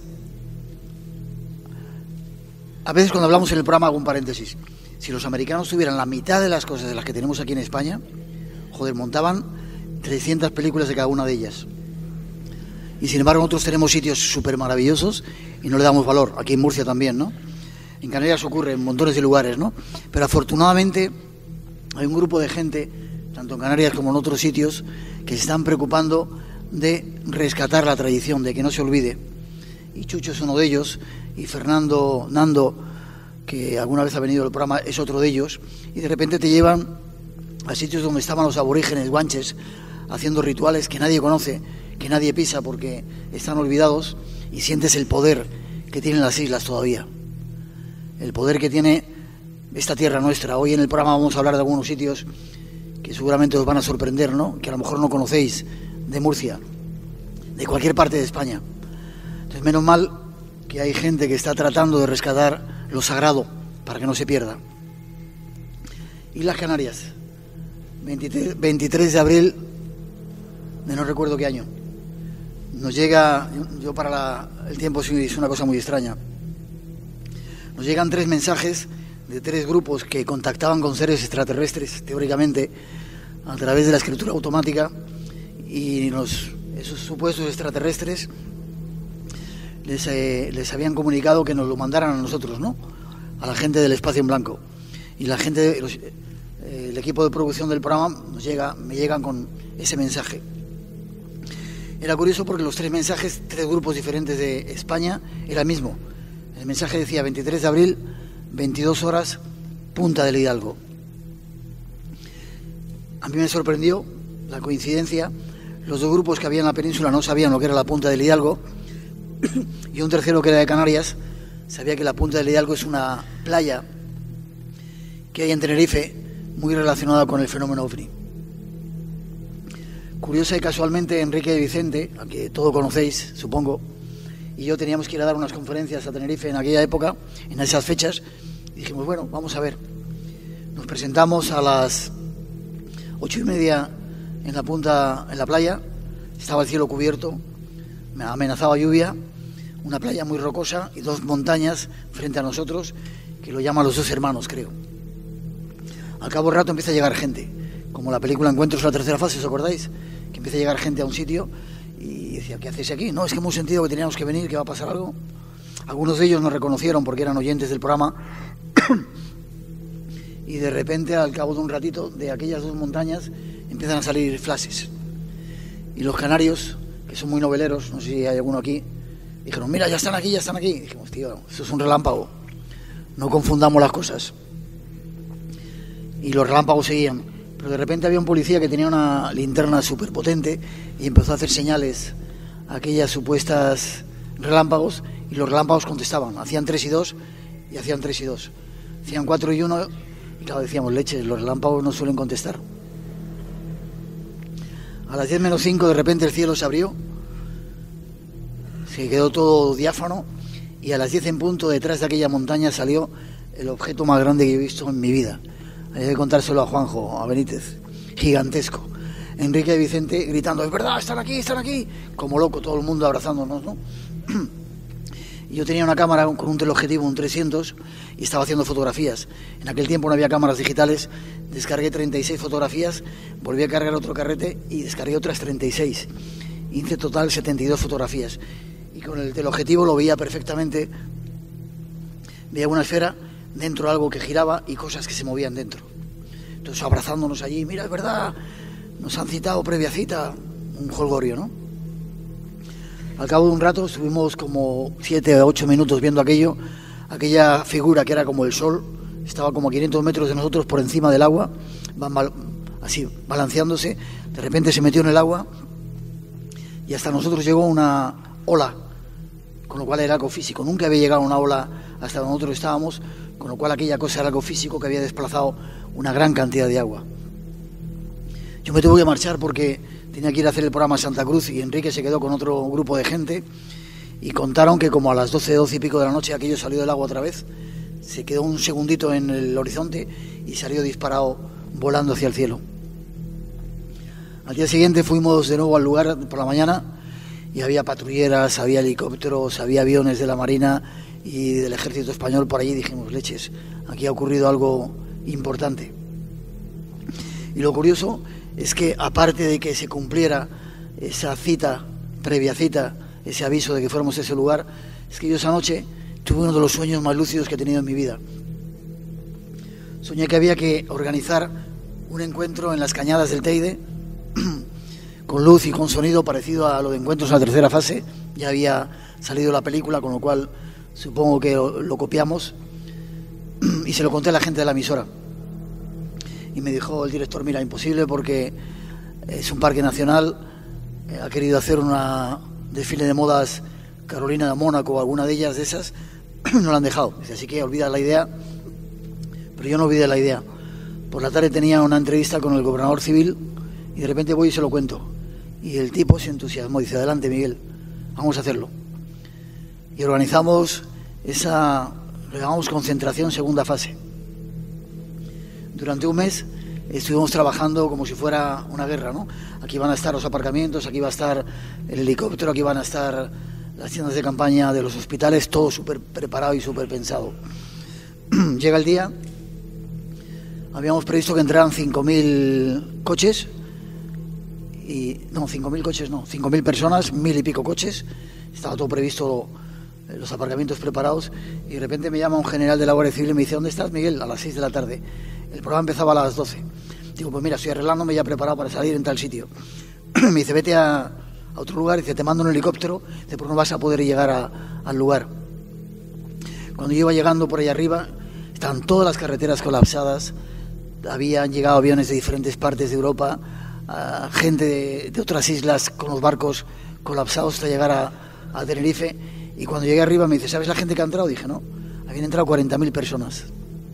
a veces cuando hablamos en el programa hago un paréntesis. Si los americanos tuvieran la mitad de las cosas de las que tenemos aquí en España, joder, montaban trescientas películas de cada una de ellas. Y sin embargo nosotros tenemos sitios súper maravillosos y no le damos valor. Aquí en Murcia también, ¿no? En Canarias ocurre en montones de lugares, ¿no? Pero afortunadamente hay un grupo de gente, tanto en Canarias como en otros sitios, que se están preocupando de rescatar la tradición, de que no se olvide. Y Chucho es uno de ellos, y Fernando, Nando, que alguna vez ha venido al programa, es otro de ellos. Y de repente te llevan a sitios donde estaban los aborígenes guanches, haciendo rituales que nadie conoce, que nadie pisa porque están olvidados, y sientes el poder que tienen las islas todavía. El poder que tiene esta tierra nuestra. Hoy en el programa vamos a hablar de algunos sitios que seguramente os van a sorprender, ¿no? Que a lo mejor no conocéis, de Murcia, de cualquier parte de España. Entonces, menos mal que hay gente que está tratando de rescatar lo sagrado para que no se pierda. Islas Canarias, veintitrés de abril de no recuerdo qué año. Nos llega, yo para la, el tiempo es una cosa muy extraña. Nos llegan tres mensajes de tres grupos que contactaban con seres extraterrestres, teóricamente, a través de la escritura automática, y los, esos supuestos extraterrestres les, eh, les habían comunicado que nos lo mandaran a nosotros, ¿no? A la gente del Espacio en Blanco. Y la gente, los, eh, el equipo de producción del programa nos llega, me llegan con ese mensaje. Era curioso porque los tres mensajes, tres grupos diferentes de España, era el mismo. El mensaje decía veintitrés de abril, veintidós horas, Punta del Hidalgo. mí me sorprendió la coincidencia. Los dos grupos que había en la península no sabían lo que era la Punta del Hidalgo, y un tercero, que era de Canarias, sabía que la Punta del Hidalgo es una playa que hay en Tenerife muy relacionada con el fenómeno ovni. Curiosa y casualmente, Enrique de Vicente, a que todo conocéis, supongo, y yo teníamos que ir a dar unas conferencias a Tenerife en aquella época, en esas fechas, y dijimos, bueno, vamos a ver. Nos presentamos a las ocho y media en la punta, en la playa, estaba el cielo cubierto, me amenazaba lluvia, una playa muy rocosa y dos montañas frente a nosotros, que lo llaman los dos hermanos, creo. Al cabo del rato empieza a llegar gente, como la película Encuentros en la tercera fase, ¿os acordáis? Que empieza a llegar gente a un sitio y decía, ¿qué hacéis aquí? No, es que hemos sentido que teníamos que venir, que va a pasar algo. Algunos de ellos nos reconocieron porque eran oyentes del programa y de repente, al cabo de un ratito, de aquellas dos montañas empiezan a salir flashes. Y los canarios, que son muy noveleros, no sé si hay alguno aquí, dijeron, mira, ya están aquí, ya están aquí. Y dijimos, tío, eso es un relámpago, no confundamos las cosas. Y los relámpagos seguían, pero de repente había un policía que tenía una linterna súper potente y empezó a hacer señales a aquellas supuestas relámpagos, y los relámpagos contestaban, hacían tres y dos y hacían tres y dos, hacían cuatro y uno, y claro, decíamos, leches, los relámpagos no suelen contestar. A las diez menos cinco de repente el cielo se abrió, se quedó todo diáfano, y a las diez en punto, detrás de aquella montaña, salió el objeto más grande que he visto en mi vida. Hay que contárselo a Juanjo, a Benítez, gigantesco. Enrique de Vicente gritando, es verdad, están aquí, están aquí, como loco, todo el mundo abrazándonos, ¿no? Y yo tenía una cámara con un teleobjetivo, un trescientos, y estaba haciendo fotografías. En aquel tiempo no había cámaras digitales, descargué treinta y seis fotografías, volví a cargar otro carrete y descargué otras treinta y seis. Hice total setenta y dos fotografías. Y con el teleobjetivo lo veía perfectamente, veía una esfera, dentro algo que giraba y cosas que se movían dentro. Entonces, abrazándonos allí, mira, es verdad, nos han citado previa cita, un jolgorio, ¿no? Al cabo de un rato estuvimos como siete o ocho minutos viendo aquello, aquella figura que era como el sol, estaba como a quinientos metros de nosotros por encima del agua, así balanceándose, de repente se metió en el agua y hasta nosotros llegó una ola, con lo cual era algo físico. Nunca había llegado una ola hasta donde nosotros estábamos, con lo cual aquella cosa era algo físico que había desplazado una gran cantidad de agua. Yo me tuve que marchar porque tenía que ir a hacer el programa a Santa Cruz y Enrique se quedó con otro grupo de gente y contaron que como a las doce, doce y pico de la noche aquello salió del agua otra vez, se quedó un segundito en el horizonte y salió disparado volando hacia el cielo. Al día siguiente fuimos de nuevo al lugar por la mañana y había patrulleras, había helicópteros, había aviones de la Marina y del Ejército Español por allí. Dijimos, leches, aquí ha ocurrido algo importante. Y lo curioso es que, aparte de que se cumpliera esa cita, previa cita, ese aviso de que fuéramos a ese lugar, es que yo esa noche tuve uno de los sueños más lúcidos que he tenido en mi vida. Soñé que había que organizar un encuentro en las cañadas del Teide, con luz y con sonido parecido a lo de Encuentros en la tercera fase. Ya había salido la película, con lo cual supongo que lo, lo copiamos, y se lo conté a la gente de la emisora. Y me dijo el director, mira, imposible porque es un parque nacional, eh, ha querido hacer una desfile de modas Carolina de Mónaco o alguna de ellas de esas, no la han dejado. Dice, así que olvida la idea. Pero yo no olvidé la idea. Por la tarde tenía una entrevista con el gobernador civil y de repente voy y se lo cuento. Y el tipo se entusiasmó, dice, adelante Miguel, vamos a hacerlo. Y organizamos esa, lo llamamos concentración segunda fase. Durante un mes estuvimos trabajando como si fuera una guerra, ¿no? Aquí van a estar los aparcamientos, aquí va a estar el helicóptero, aquí van a estar las tiendas de campaña de los hospitales, todo súper preparado y súper pensado. Llega el día, habíamos previsto que entraran cinco mil coches, y no, cinco mil coches no, cinco mil personas, mil y pico coches, estaba todo previsto, los aparcamientos preparados, y de repente me llama un general de la Guardia Civil y me dice, ¿dónde estás, Miguel? A las seis de la tarde. El programa empezaba a las doce. Digo, pues mira, estoy arreglándome ya preparado para salir en tal sitio. Me dice, vete a, a otro lugar, dice, te mando un helicóptero, dice, pues no vas a poder llegar a, al lugar. Cuando yo iba llegando por ahí arriba, estaban todas las carreteras colapsadas, habían llegado aviones de diferentes partes de Europa, uh, gente de, de otras islas con los barcos colapsados hasta llegar a, a Tenerife. Y cuando llegué arriba me dice, ¿sabes la gente que ha entrado? Dije, no, habían entrado cuarenta mil personas.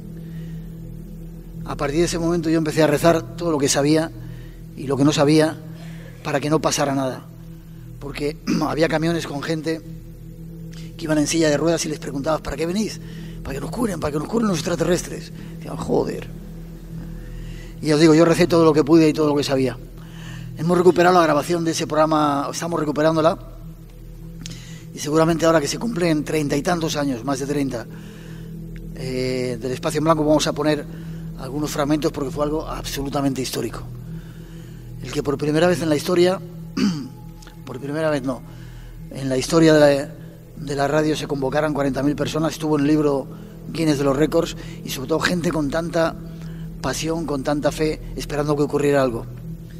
A partir de ese momento yo empecé a rezar todo lo que sabía y lo que no sabía para que no pasara nada. Porque había camiones con gente que iban en silla de ruedas y les preguntabas, ¿para qué venís? Para que nos curen, para que nos curen los extraterrestres. Decían, joder. Y os digo, yo recé todo lo que pude y todo lo que sabía. Hemos recuperado la grabación de ese programa, estamos recuperándola. Y seguramente ahora que se cumplen treinta y tantos años, más de treinta, eh, del Espacio en Blanco, vamos a poner algunos fragmentos porque fue algo absolutamente histórico. El que por primera vez en la historia, por primera vez no, en la historia de la, de la radio se convocaran cuarenta mil personas, estuvo en el libro Guinness de los récords y sobre todo gente con tanta pasión, con tanta fe, esperando que ocurriera algo.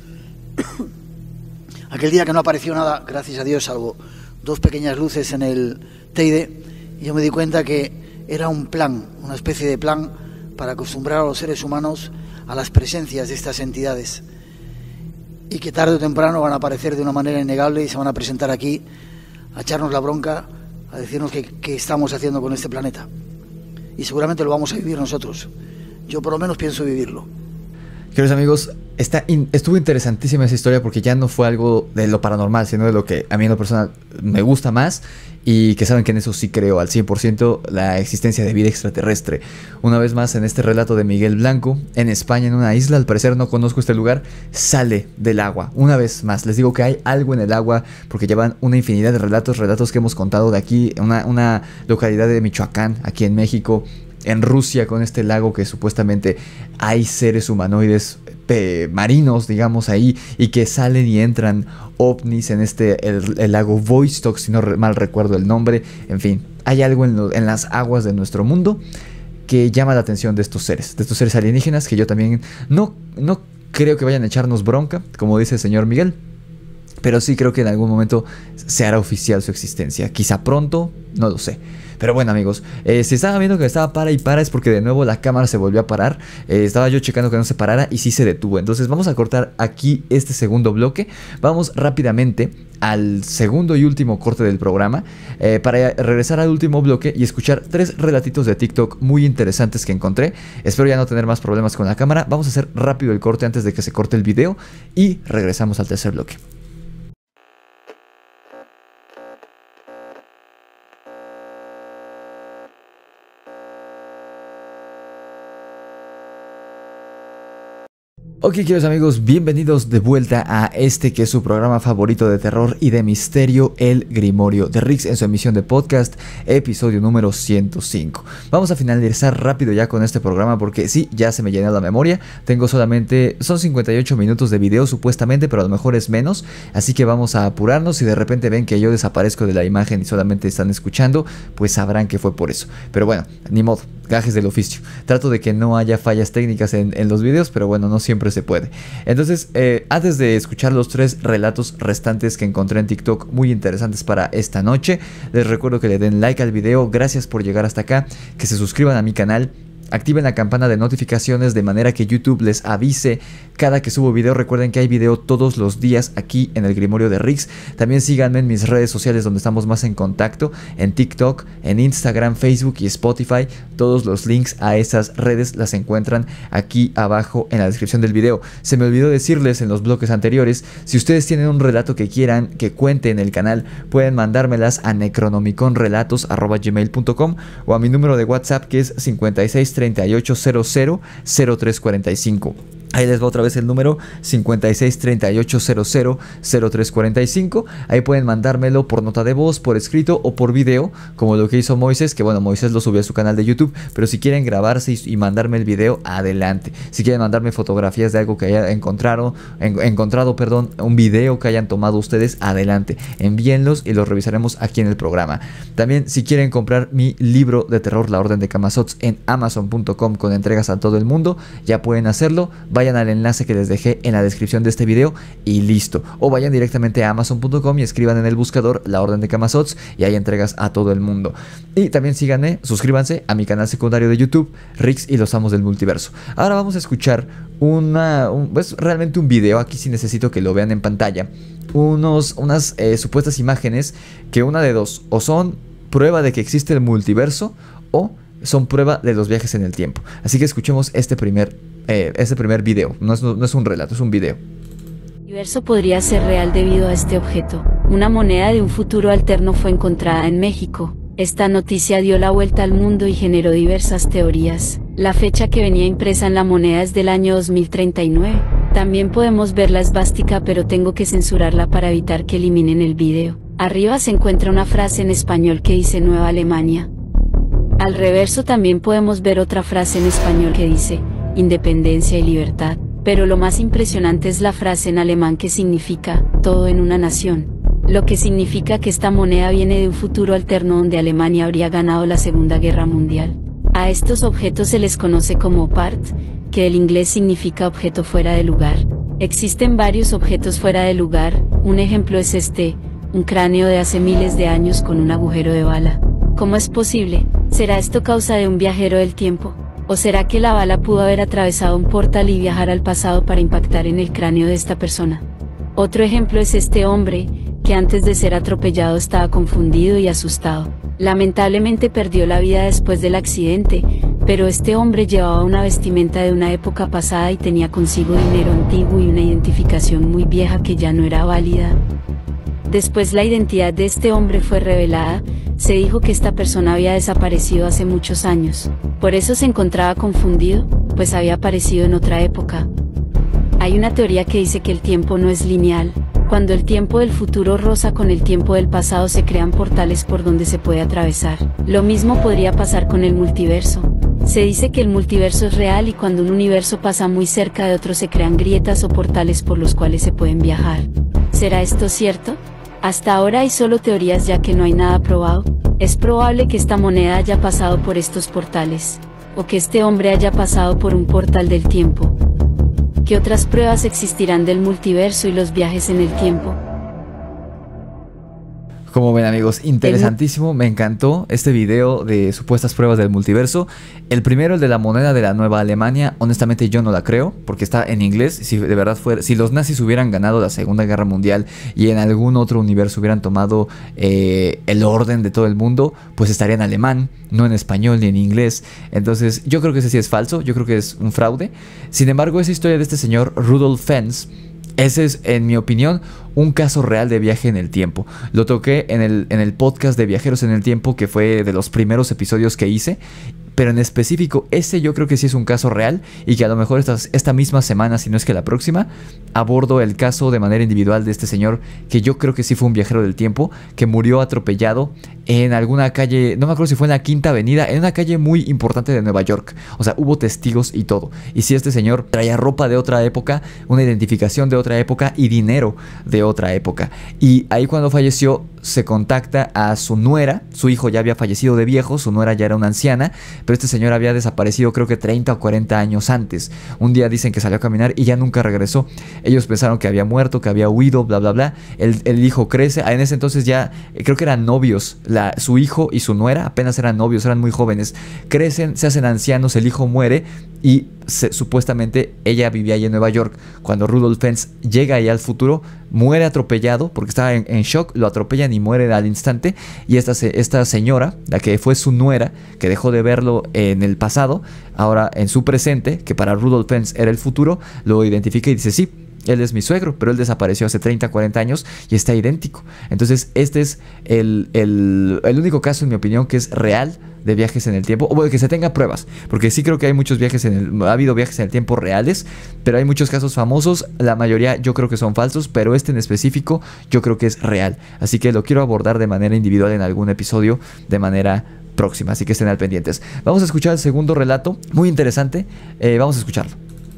Aquel día que no apareció nada, gracias a Dios, salvo dos pequeñas luces en el Teide, y yo me di cuenta que era un plan, una especie de plan para acostumbrar a los seres humanos a las presencias de estas entidades y que tarde o temprano van a aparecer de una manera innegable y se van a presentar aquí a echarnos la bronca, a decirnos qué, qué estamos haciendo con este planeta. Y seguramente lo vamos a vivir nosotros. Yo por lo menos pienso vivirlo. Queridos amigos, está in, estuvo interesantísima esa historia porque ya no fue algo de lo paranormal, sino de lo que a mí en lo personal me gusta más y que saben que en eso sí creo al cien por ciento, la existencia de vida extraterrestre. Una vez más en este relato de Miguel Blanco, en España, en una isla, al parecer no conozco este lugar, sale del agua. Una vez más, les digo que hay algo en el agua porque llevan una infinidad de relatos, relatos que hemos contado de aquí, una, una localidad de Michoacán, aquí en México, en Rusia, con este lago que supuestamente hay seres humanoides eh, marinos, digamos, ahí, y que salen y entran ovnis en este, el, el lago Vostok, si no re, mal recuerdo el nombre. En fin, hay algo en, lo, en las aguas de nuestro mundo que llama la atención de estos seres, de estos seres alienígenas que yo también no, no creo que vayan a echarnos bronca, como dice el señor Miguel, pero sí creo que en algún momento se hará oficial su existencia. Quizá pronto, no lo sé. Pero bueno, amigos, eh, si estaba viendo que estaba para y para es porque de nuevo la cámara se volvió a parar. eh, Estaba yo checando que no se parara y sí se detuvo. Entonces vamos a cortar aquí este segundo bloque. Vamos rápidamente al segundo y último corte del programa, eh, para regresar al último bloque y escuchar tres relatitos de TikTok muy interesantes que encontré. Espero ya no tener más problemas con la cámara. Vamos a hacer rápido el corte antes de que se corte el video y regresamos al tercer bloque. Ok, queridos amigos, bienvenidos de vuelta a este que es su programa favorito de terror y de misterio, El Grimorio de Rix, en su emisión de podcast, episodio número ciento cinco. Vamos a finalizar rápido ya con este programa porque sí, ya se me llenó la memoria. Tengo solamente, son cincuenta y ocho minutos de video supuestamente, pero a lo mejor es menos. Así que vamos a apurarnos. Si de repente ven que yo desaparezco de la imagen y solamente están escuchando, pues sabrán que fue por eso. Pero bueno, ni modo, gajes del oficio. Trato de que no haya fallas técnicas en, en los videos, pero bueno, no siempre se puede. Entonces, eh, antes de escuchar los tres relatos restantes que encontré en TikTok muy interesantes para esta noche, les recuerdo que le den like al video. Gracias por llegar hasta acá, que se suscriban a mi canal, activen la campana de notificaciones de manera que YouTube les avise cada que subo video. Recuerden que hay video todos los días aquí en el Grimorio de Rix. También síganme en mis redes sociales donde estamos más en contacto, en TikTok, en Instagram, Facebook y Spotify. Todos los links a esas redes las encuentran aquí abajo en la descripción del video. Se me olvidó decirles en los bloques anteriores, si ustedes tienen un relato que quieran que cuente en el canal, pueden mandármelas a necronomiconrelatos arroba gmail punto com o a mi número de WhatsApp, que es cincuenta y seis treinta y ocho cero cero cero tres cuarenta y cinco. Ahí les va otra vez el número cincuenta y seis treinta y ocho cero cero cero tres cuarenta y cinco. Ahí pueden mandármelo por nota de voz, por escrito o por video, como lo que hizo Moisés, que bueno, Moisés lo subió a su canal de YouTube, pero si quieren grabarse y, y mandarme el video, adelante. Si quieren mandarme fotografías de algo que hayan encontrado, en, encontrado, perdón, un video que hayan tomado ustedes, adelante. Envíenlos y los revisaremos aquí en el programa. También, si quieren comprar mi libro de terror, La Orden de Camazotz, en amazon punto com con entregas a todo el mundo, ya pueden hacerlo. vayan al enlace que les dejé en la descripción de este video y listo. O vayan directamente a amazon punto com y escriban en el buscador la orden de Camasots y hay entregas a todo el mundo. Y también síganme, suscríbanse a mi canal secundario de YouTube, Rix y los Amos del Multiverso. Ahora vamos a escuchar una, un, pues realmente un video, aquí sí necesito que lo vean en pantalla. Unos, unas eh, supuestas imágenes que una de dos, o son prueba de que existe el multiverso o son prueba de los viajes en el tiempo. Así que escuchemos este primer, eh, este primer video. No es, no es un relato, es un video. El universo podría ser real debido a este objeto. Una moneda de un futuro alterno fue encontrada en México. Esta noticia dio la vuelta al mundo y generó diversas teorías. La fecha que venía impresa en la moneda es del año dos mil treinta y nueve. También podemos ver la esvástica, pero tengo que censurarla para evitar que eliminen el video. Arriba se encuentra una frase en español que dice Nueva Alemania. Al reverso también podemos ver otra frase en español que dice Independencia y Libertad. Pero lo más impresionante es la frase en alemán que significa todo en una nación. Lo que significa que esta moneda viene de un futuro alterno donde Alemania habría ganado la Segunda Guerra Mundial. A estos objetos se les conoce como Opart, que del inglés significa objeto fuera de lugar. Existen varios objetos fuera de lugar, un ejemplo es este, un cráneo de hace miles de años con un agujero de bala. ¿Cómo es posible? ¿Será esto causa de un viajero del tiempo? ¿O será que la bala pudo haber atravesado un portal y viajar al pasado para impactar en el cráneo de esta persona? Otro ejemplo es este hombre, que antes de ser atropellado estaba confundido y asustado. Lamentablemente perdió la vida después del accidente, pero este hombre llevaba una vestimenta de una época pasada y tenía consigo dinero antiguo y una identificación muy vieja que ya no era válida. Después la identidad de este hombre fue revelada, se dijo que esta persona había desaparecido hace muchos años. Por eso se encontraba confundido, pues había aparecido en otra época. Hay una teoría que dice que el tiempo no es lineal. Cuando el tiempo del futuro roza con el tiempo del pasado se crean portales por donde se puede atravesar. Lo mismo podría pasar con el multiverso. Se dice que el multiverso es real y cuando un universo pasa muy cerca de otro se crean grietas o portales por los cuales se pueden viajar. ¿Será esto cierto? Hasta ahora hay solo teorías ya que no hay nada probado. Es probable que esta moneda haya pasado por estos portales, o que este hombre haya pasado por un portal del tiempo. ¿Qué otras pruebas existirán del multiverso y los viajes en el tiempo? Como ven amigos, interesantísimo, me encantó este video de supuestas pruebas del multiverso. El primero, el de la moneda de la Nueva Alemania, honestamente yo no la creo, porque está en inglés. Si de verdad fuera, si los nazis hubieran ganado la Segunda Guerra Mundial y en algún otro universo hubieran tomado eh, el orden de todo el mundo, pues estaría en alemán, no en español ni en inglés. Entonces yo creo que ese sí es falso, yo creo que es un fraude. Sin embargo, esa historia de este señor Rudolf Fens, ese es, en mi opinión, un caso real de viaje en el tiempo. Lo toqué en el, en el podcast de Viajeros en el Tiempo, que fue de los primeros episodios que hice. Pero en específico, ese yo creo que sí es un caso real y que a lo mejor esta, esta misma semana, si no es que la próxima, abordo el caso de manera individual de este señor, que yo creo que sí fue un viajero del tiempo, que murió atropellado en alguna calle, no me acuerdo si fue en la Quinta Avenida, en una calle muy importante de Nueva York. O sea, hubo testigos y todo. Y si este señor traía ropa de otra época, una identificación de otra época y dinero de otra época. Y ahí cuando falleció, se contacta a su nuera. Su hijo ya había fallecido de viejo, su nuera ya era una anciana, pero este señor había desaparecido creo que treinta o cuarenta años antes. Un día dicen que salió a caminar y ya nunca regresó. Ellos pensaron que había muerto, que había huido, bla bla bla. El, el hijo crece, en ese entonces ya creo que eran novios, la, su hijo y su nuera apenas eran novios, eran muy jóvenes. Crecen, se hacen ancianos, el hijo muere y se, supuestamente ella vivía ahí en Nueva York. Cuando Rudolf Fens llega ahí al futuro, muere atropellado porque estaba en, en shock, lo atropellan y muere al instante. Y esta, esta señora, la que fue su nuera, que dejó de verlo en el pasado, ahora en su presente, que para Rudolf Fens era el futuro, lo identifica y dice sí, él es mi suegro, pero él desapareció hace treinta, cuarenta años y está idéntico. Entonces este es el, el, el único caso, en mi opinión, que es real de viajes en el tiempo, o de que se tenga pruebas, porque sí creo que hay muchos viajes en el, ha habido viajes en el tiempo reales, pero hay muchos casos famosos, la mayoría yo creo que son falsos, pero este en específico yo creo que es real, así que lo quiero abordar de manera individual en algún episodio de manera próxima, así que estén al pendientes. Vamos a escuchar el segundo relato, muy interesante, eh, vamos a escucharlo.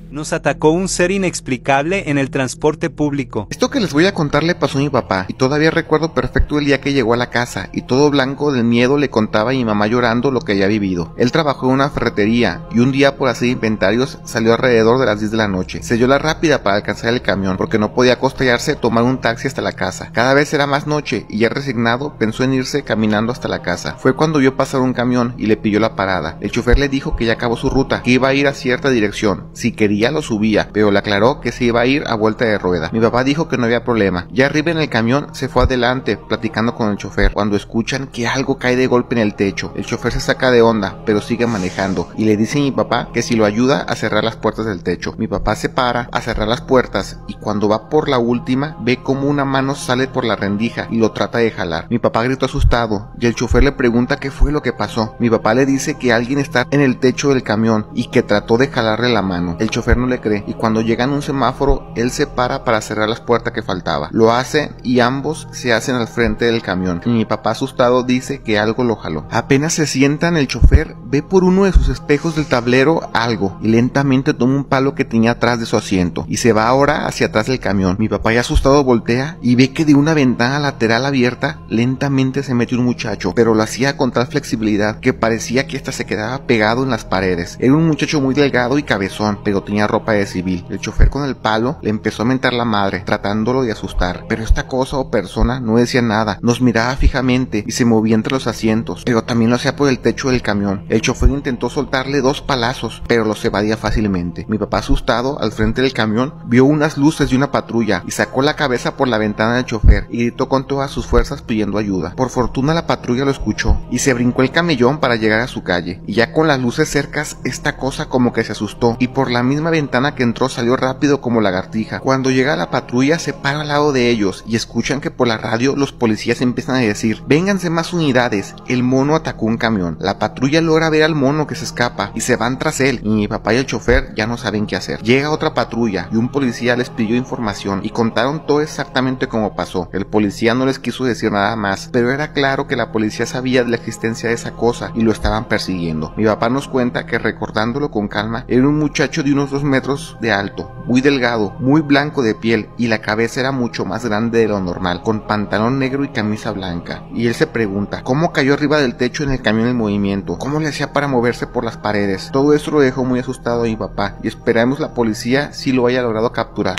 Nos atacó un ser inexplicable en el transporte público. Esto que les voy a contar le pasó a mi papá, y todavía recuerdo perfecto el día que llegó a la casa, y todo blanco del miedo le contaba a mi mamá llorando lo que había vivido. Él trabajó en una ferretería, y un día por hacer inventarios salió alrededor de las diez de la noche. Se dio la rápida para alcanzar el camión, porque no podía acostarse tomar un taxi hasta la casa. Cada vez era más noche, y ya resignado, pensó en irse caminando hasta la casa. Fue cuando vio pasar un camión y le pidió la parada. El chofer le dijo que ya acabó su ruta, que iba a ir a cierta dirección. Si quería lo subía, pero le aclaró que se iba a ir a vuelta de rueda. Mi papá dijo que no había problema. Ya arriba en el camión se fue adelante platicando con el chofer, cuando escuchan que algo cae de golpe en el techo. El chofer se saca de onda, pero sigue manejando, y le dice a mi papá que si lo ayuda a cerrar las puertas del techo. Mi papá se para a cerrar las puertas, y cuando va por la última ve como una mano sale por la rendija y lo trata de jalar. Mi papá gritó asustado, y el chofer le pregunta qué fue lo que pasó. Mi papá le dice que alguien está en el techo del camión y que trató de jalarle la mano. El chofer no le cree, y cuando llegan a un semáforo, él se para para cerrar las puertas que faltaba. Lo hace y ambos se hacen al frente del camión, y mi papá asustado dice que algo lo jaló. Apenas se sientan, el chofer ve por uno de sus espejos del tablero algo, y lentamente toma un palo que tenía atrás de su asiento, y se va ahora hacia atrás del camión. Mi papá ya asustado voltea y ve que de una ventana lateral abierta, lentamente se metió un muchacho, pero lo hacía con tal flexibilidad que parecía que hasta se quedaba pegado en las paredes. Era un muchacho muy delgado y cabezón, pero tenía ropa de civil. El chofer con el palo le empezó a mentar la madre, tratándolo de asustar, pero esta cosa o persona no decía nada, nos miraba fijamente y se movía entre los asientos, pero también lo hacía por el techo del camión. El chofer intentó soltarle dos palazos, pero los evadía fácilmente. Mi papá, asustado, al frente del camión, vio unas luces de una patrulla y sacó la cabeza por la ventana del chofer y gritó con todas sus fuerzas pidiendo ayuda. Por fortuna la patrulla lo escuchó y se brincó el camellón para llegar a su calle, y ya con las luces cercas, esta cosa como que se asustó y por la misma ventana que entró salió rápido como lagartija. Cuando llega la patrulla se para al lado de ellos y escuchan que por la radio los policías empiezan a decir: vénganse más unidades, el mono atacó un camión. La patrulla logra ver al mono que se escapa y se van tras él, y mi papá y el chofer ya no saben qué hacer. Llega otra patrulla y un policía les pidió información y contaron todo exactamente como pasó. El policía no les quiso decir nada más, pero era claro que la policía sabía de la existencia de esa cosa y lo estaban persiguiendo. Mi papá nos cuenta que, recordándolo con calma, era un muchacho de unos dos metros de alto, muy delgado, muy blanco de piel, y la cabeza era mucho más grande de lo normal, con pantalón negro y camisa blanca. Y él se pregunta cómo cayó arriba del techo en el camión en movimiento, cómo le hacía para moverse por las paredes. Todo esto lo dejó muy asustado a mi papá, y esperamos la policía si lo haya logrado capturar.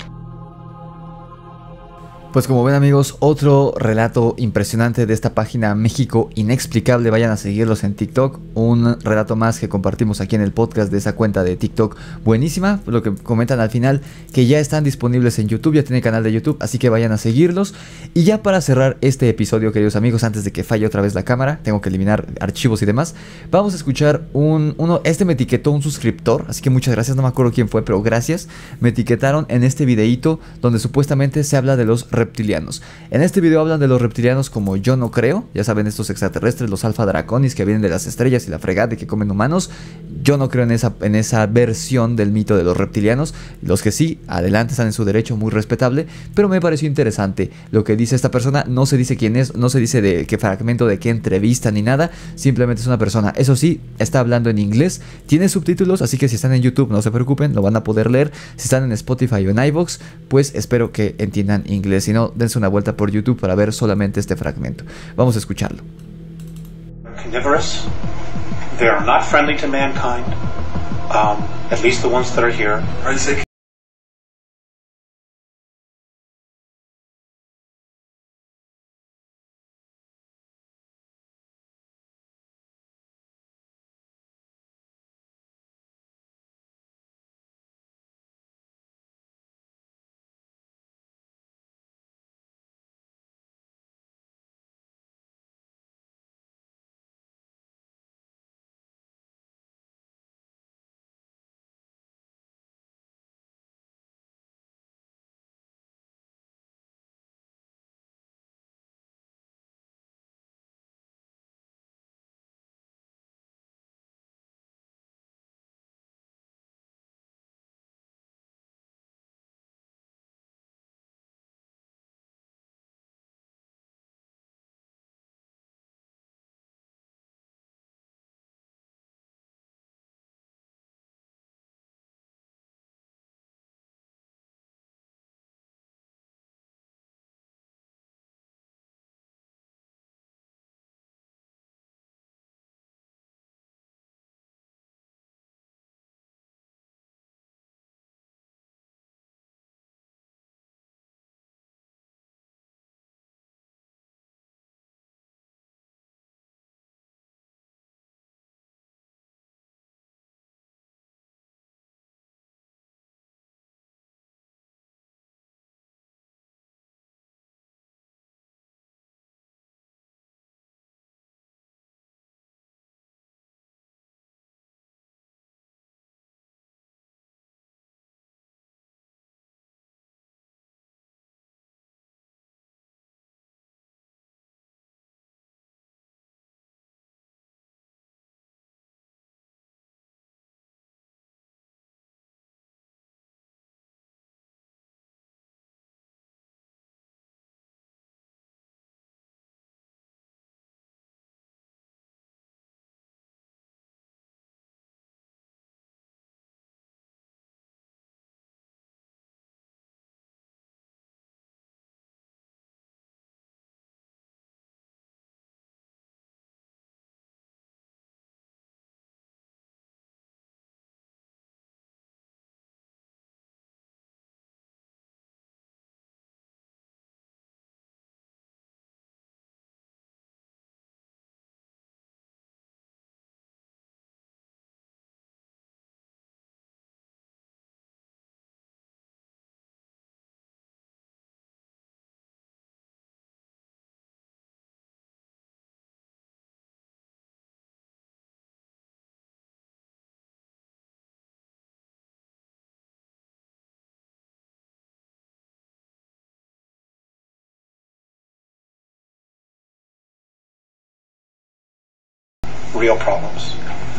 Pues como ven, amigos, otro relato impresionante de esta página México Inexplicable. Vayan a seguirlos en TikTok. Un relato más que compartimos aquí en el podcast de esa cuenta de TikTok buenísima. Lo que comentan al final, que ya están disponibles en YouTube, ya tiene canal de YouTube, así que vayan a seguirlos. Y ya para cerrar este episodio, queridos amigos, antes de que falle otra vez la cámara, tengo que eliminar archivos y demás, vamos a escuchar un... uno Este me etiquetó un suscriptor, así que muchas gracias, no me acuerdo quién fue, pero gracias. Me etiquetaron en este videíto donde supuestamente se habla de los reptilianos. En este video hablan de los reptilianos como yo no creo. Ya saben, estos extraterrestres, los Alpha Draconis, que vienen de las estrellas y la fregada y que comen humanos. Yo no creo en esa, en esa versión del mito de los reptilianos. Los que sí, adelante, están en su derecho, muy respetable, pero me pareció interesante lo que dice esta persona. No se dice quién es, no se dice de qué fragmento, de qué entrevista ni nada, simplemente es una persona. Eso sí, está hablando en inglés, tiene subtítulos, así que si están en YouTube no se preocupen, lo van a poder leer. Si están en Spotify o en iVoox, pues espero que entiendan inglés. Si no, dense una vuelta por YouTube para ver solamente este fragmento. Vamos a escucharlo. Carnivorous. They are not friendly to mankind, um, at least the ones that are here. Are they real problems.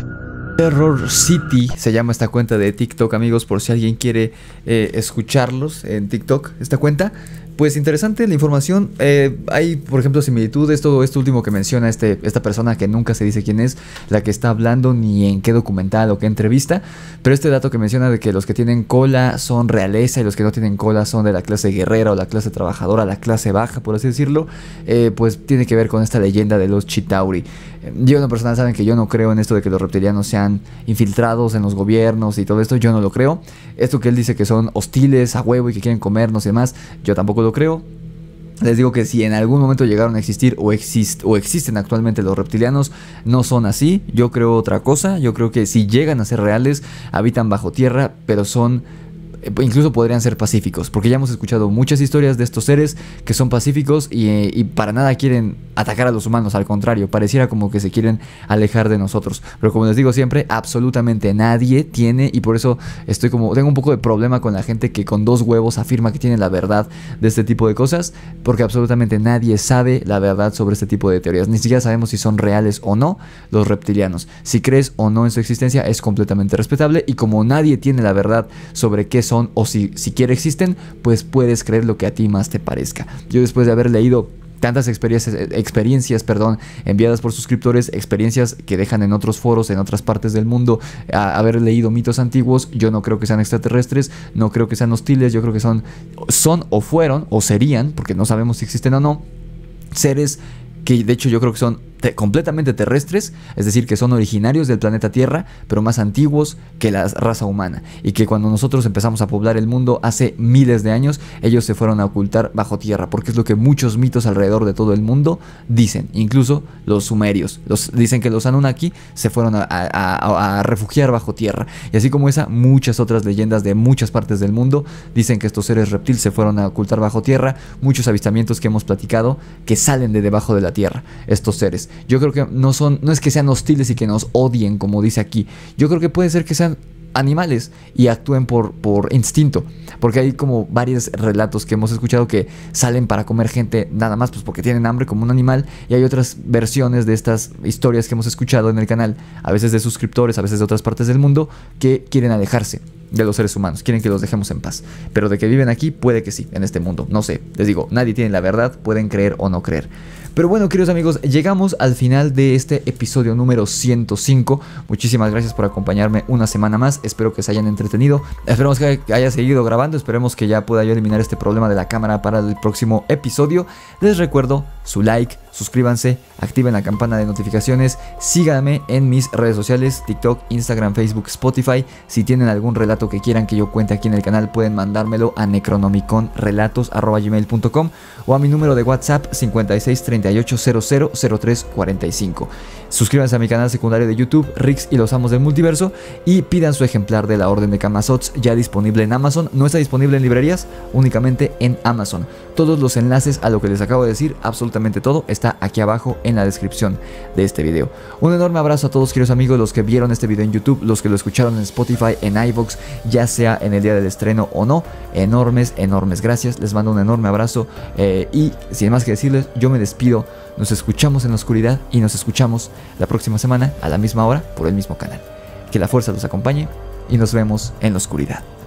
Terror City se llama esta cuenta de TikTok, amigos, por si alguien quiere eh, escucharlos en TikTok, esta cuenta. Pues interesante la información. Eh, hay, por ejemplo, similitudes. Todo esto último que menciona este, esta persona que nunca se dice quién es, la que está hablando, ni en qué documental o qué entrevista. Pero este dato que menciona de que los que tienen cola son realeza y los que no tienen cola son de la clase guerrera o la clase trabajadora, la clase baja, por así decirlo, eh, pues tiene que ver con esta leyenda de los Chitauri. Yo en lo personal saben que yo no creo en esto de que los reptilianos sean infiltrados en los gobiernos y todo esto. Yo no lo creo. Esto que él dice que son hostiles a huevo y que quieren comernos y demás, yo tampoco lo creo. Les digo que si en algún momento llegaron a existir o, exist o existen actualmente los reptilianos, no son así. Yo creo otra cosa. Yo creo que si llegan a ser reales, habitan bajo tierra, pero son... incluso podrían ser pacíficos, porque ya hemos escuchado muchas historias de estos seres que son pacíficos y, y para nada quieren atacar a los humanos. Al contrario, pareciera como que se quieren alejar de nosotros. Pero como les digo siempre, absolutamente nadie tiene, y por eso estoy como tengo un poco de problema con la gente que con dos huevos afirma que tiene la verdad de este tipo de cosas, porque absolutamente nadie sabe la verdad sobre este tipo de teorías. Ni siquiera sabemos si son reales o no los reptilianos. Si crees o no en su existencia es completamente respetable, y como nadie tiene la verdad sobre qué son o si siquiera existen, pues puedes creer lo que a ti más te parezca. Yo, después de haber leído tantas experiencias, experiencias perdón, enviadas por suscriptores, experiencias que dejan en otros foros, en otras partes del mundo, a haber leído mitos antiguos, yo no creo que sean extraterrestres, no creo que sean hostiles, yo creo que son, son o fueron o serían, porque no sabemos si existen o no, seres que de hecho yo creo que son te- completamente terrestres, es decir, que son originarios del planeta Tierra, pero más antiguos que la raza humana, y que cuando nosotros empezamos a poblar el mundo hace miles de años, ellos se fueron a ocultar bajo tierra, porque es lo que muchos mitos alrededor de todo el mundo dicen. Incluso los sumerios los, dicen que los Anunnaki se fueron a, a, a, a refugiar bajo tierra, y así como esa, muchas otras leyendas de muchas partes del mundo dicen que estos seres reptiles se fueron a ocultar bajo tierra. Muchos avistamientos que hemos platicado que salen de debajo de la tierra, estos seres. Yo creo que no son, no es que sean hostiles y que nos odien, como dice aquí. Yo creo que puede ser que sean animales y actúen por, por instinto, porque hay como varios relatos que hemos escuchado que salen para comer gente nada más pues porque tienen hambre, como un animal, y hay otras versiones de estas historias que hemos escuchado en el canal, a veces de suscriptores, a veces de otras partes del mundo, que quieren alejarse de los seres humanos, quieren que los dejemos en paz. Pero de que viven aquí, puede que sí, en este mundo, no sé, les digo, nadie tiene la verdad, pueden creer o no creer. Pero bueno, queridos amigos, llegamos al final de este episodio número ciento cinco. Muchísimas gracias por acompañarme una semana más. Espero que se hayan entretenido. Esperemos que haya seguido grabando. Esperemos que ya pueda yo eliminar este problema de la cámara para el próximo episodio. Les recuerdo su like, suscríbanse, activen la campana de notificaciones, síganme en mis redes sociales, TikTok, Instagram, Facebook, Spotify. Si tienen algún relato que quieran que yo cuente aquí en el canal, pueden mandármelo a necronomiconrelatos arroba gmail punto com o a mi número de WhatsApp cincuenta y seis treinta y ocho cero cero cero tres cuarenta y cinco. Suscríbanse a mi canal secundario de YouTube, Rix y los Amos del Multiverso, y pidan su ejemplar de la Orden de Camasots, ya disponible en Amazon. No está disponible en librerías, únicamente en Amazon. Todos los enlaces a lo que les acabo de decir, absolutamente todo, está aquí abajo en la descripción de este video. Un enorme abrazo a todos, queridos amigos, los que vieron este video en YouTube, los que lo escucharon en Spotify, en iVoox, ya sea en el día del estreno o no. Enormes, enormes gracias. Les mando un enorme abrazo, eh, y sin más que decirles, yo me despido. Nos escuchamos en la oscuridad y nos escuchamos la próxima semana a la misma hora por el mismo canal. Que la fuerza los acompañe y nos vemos en la oscuridad.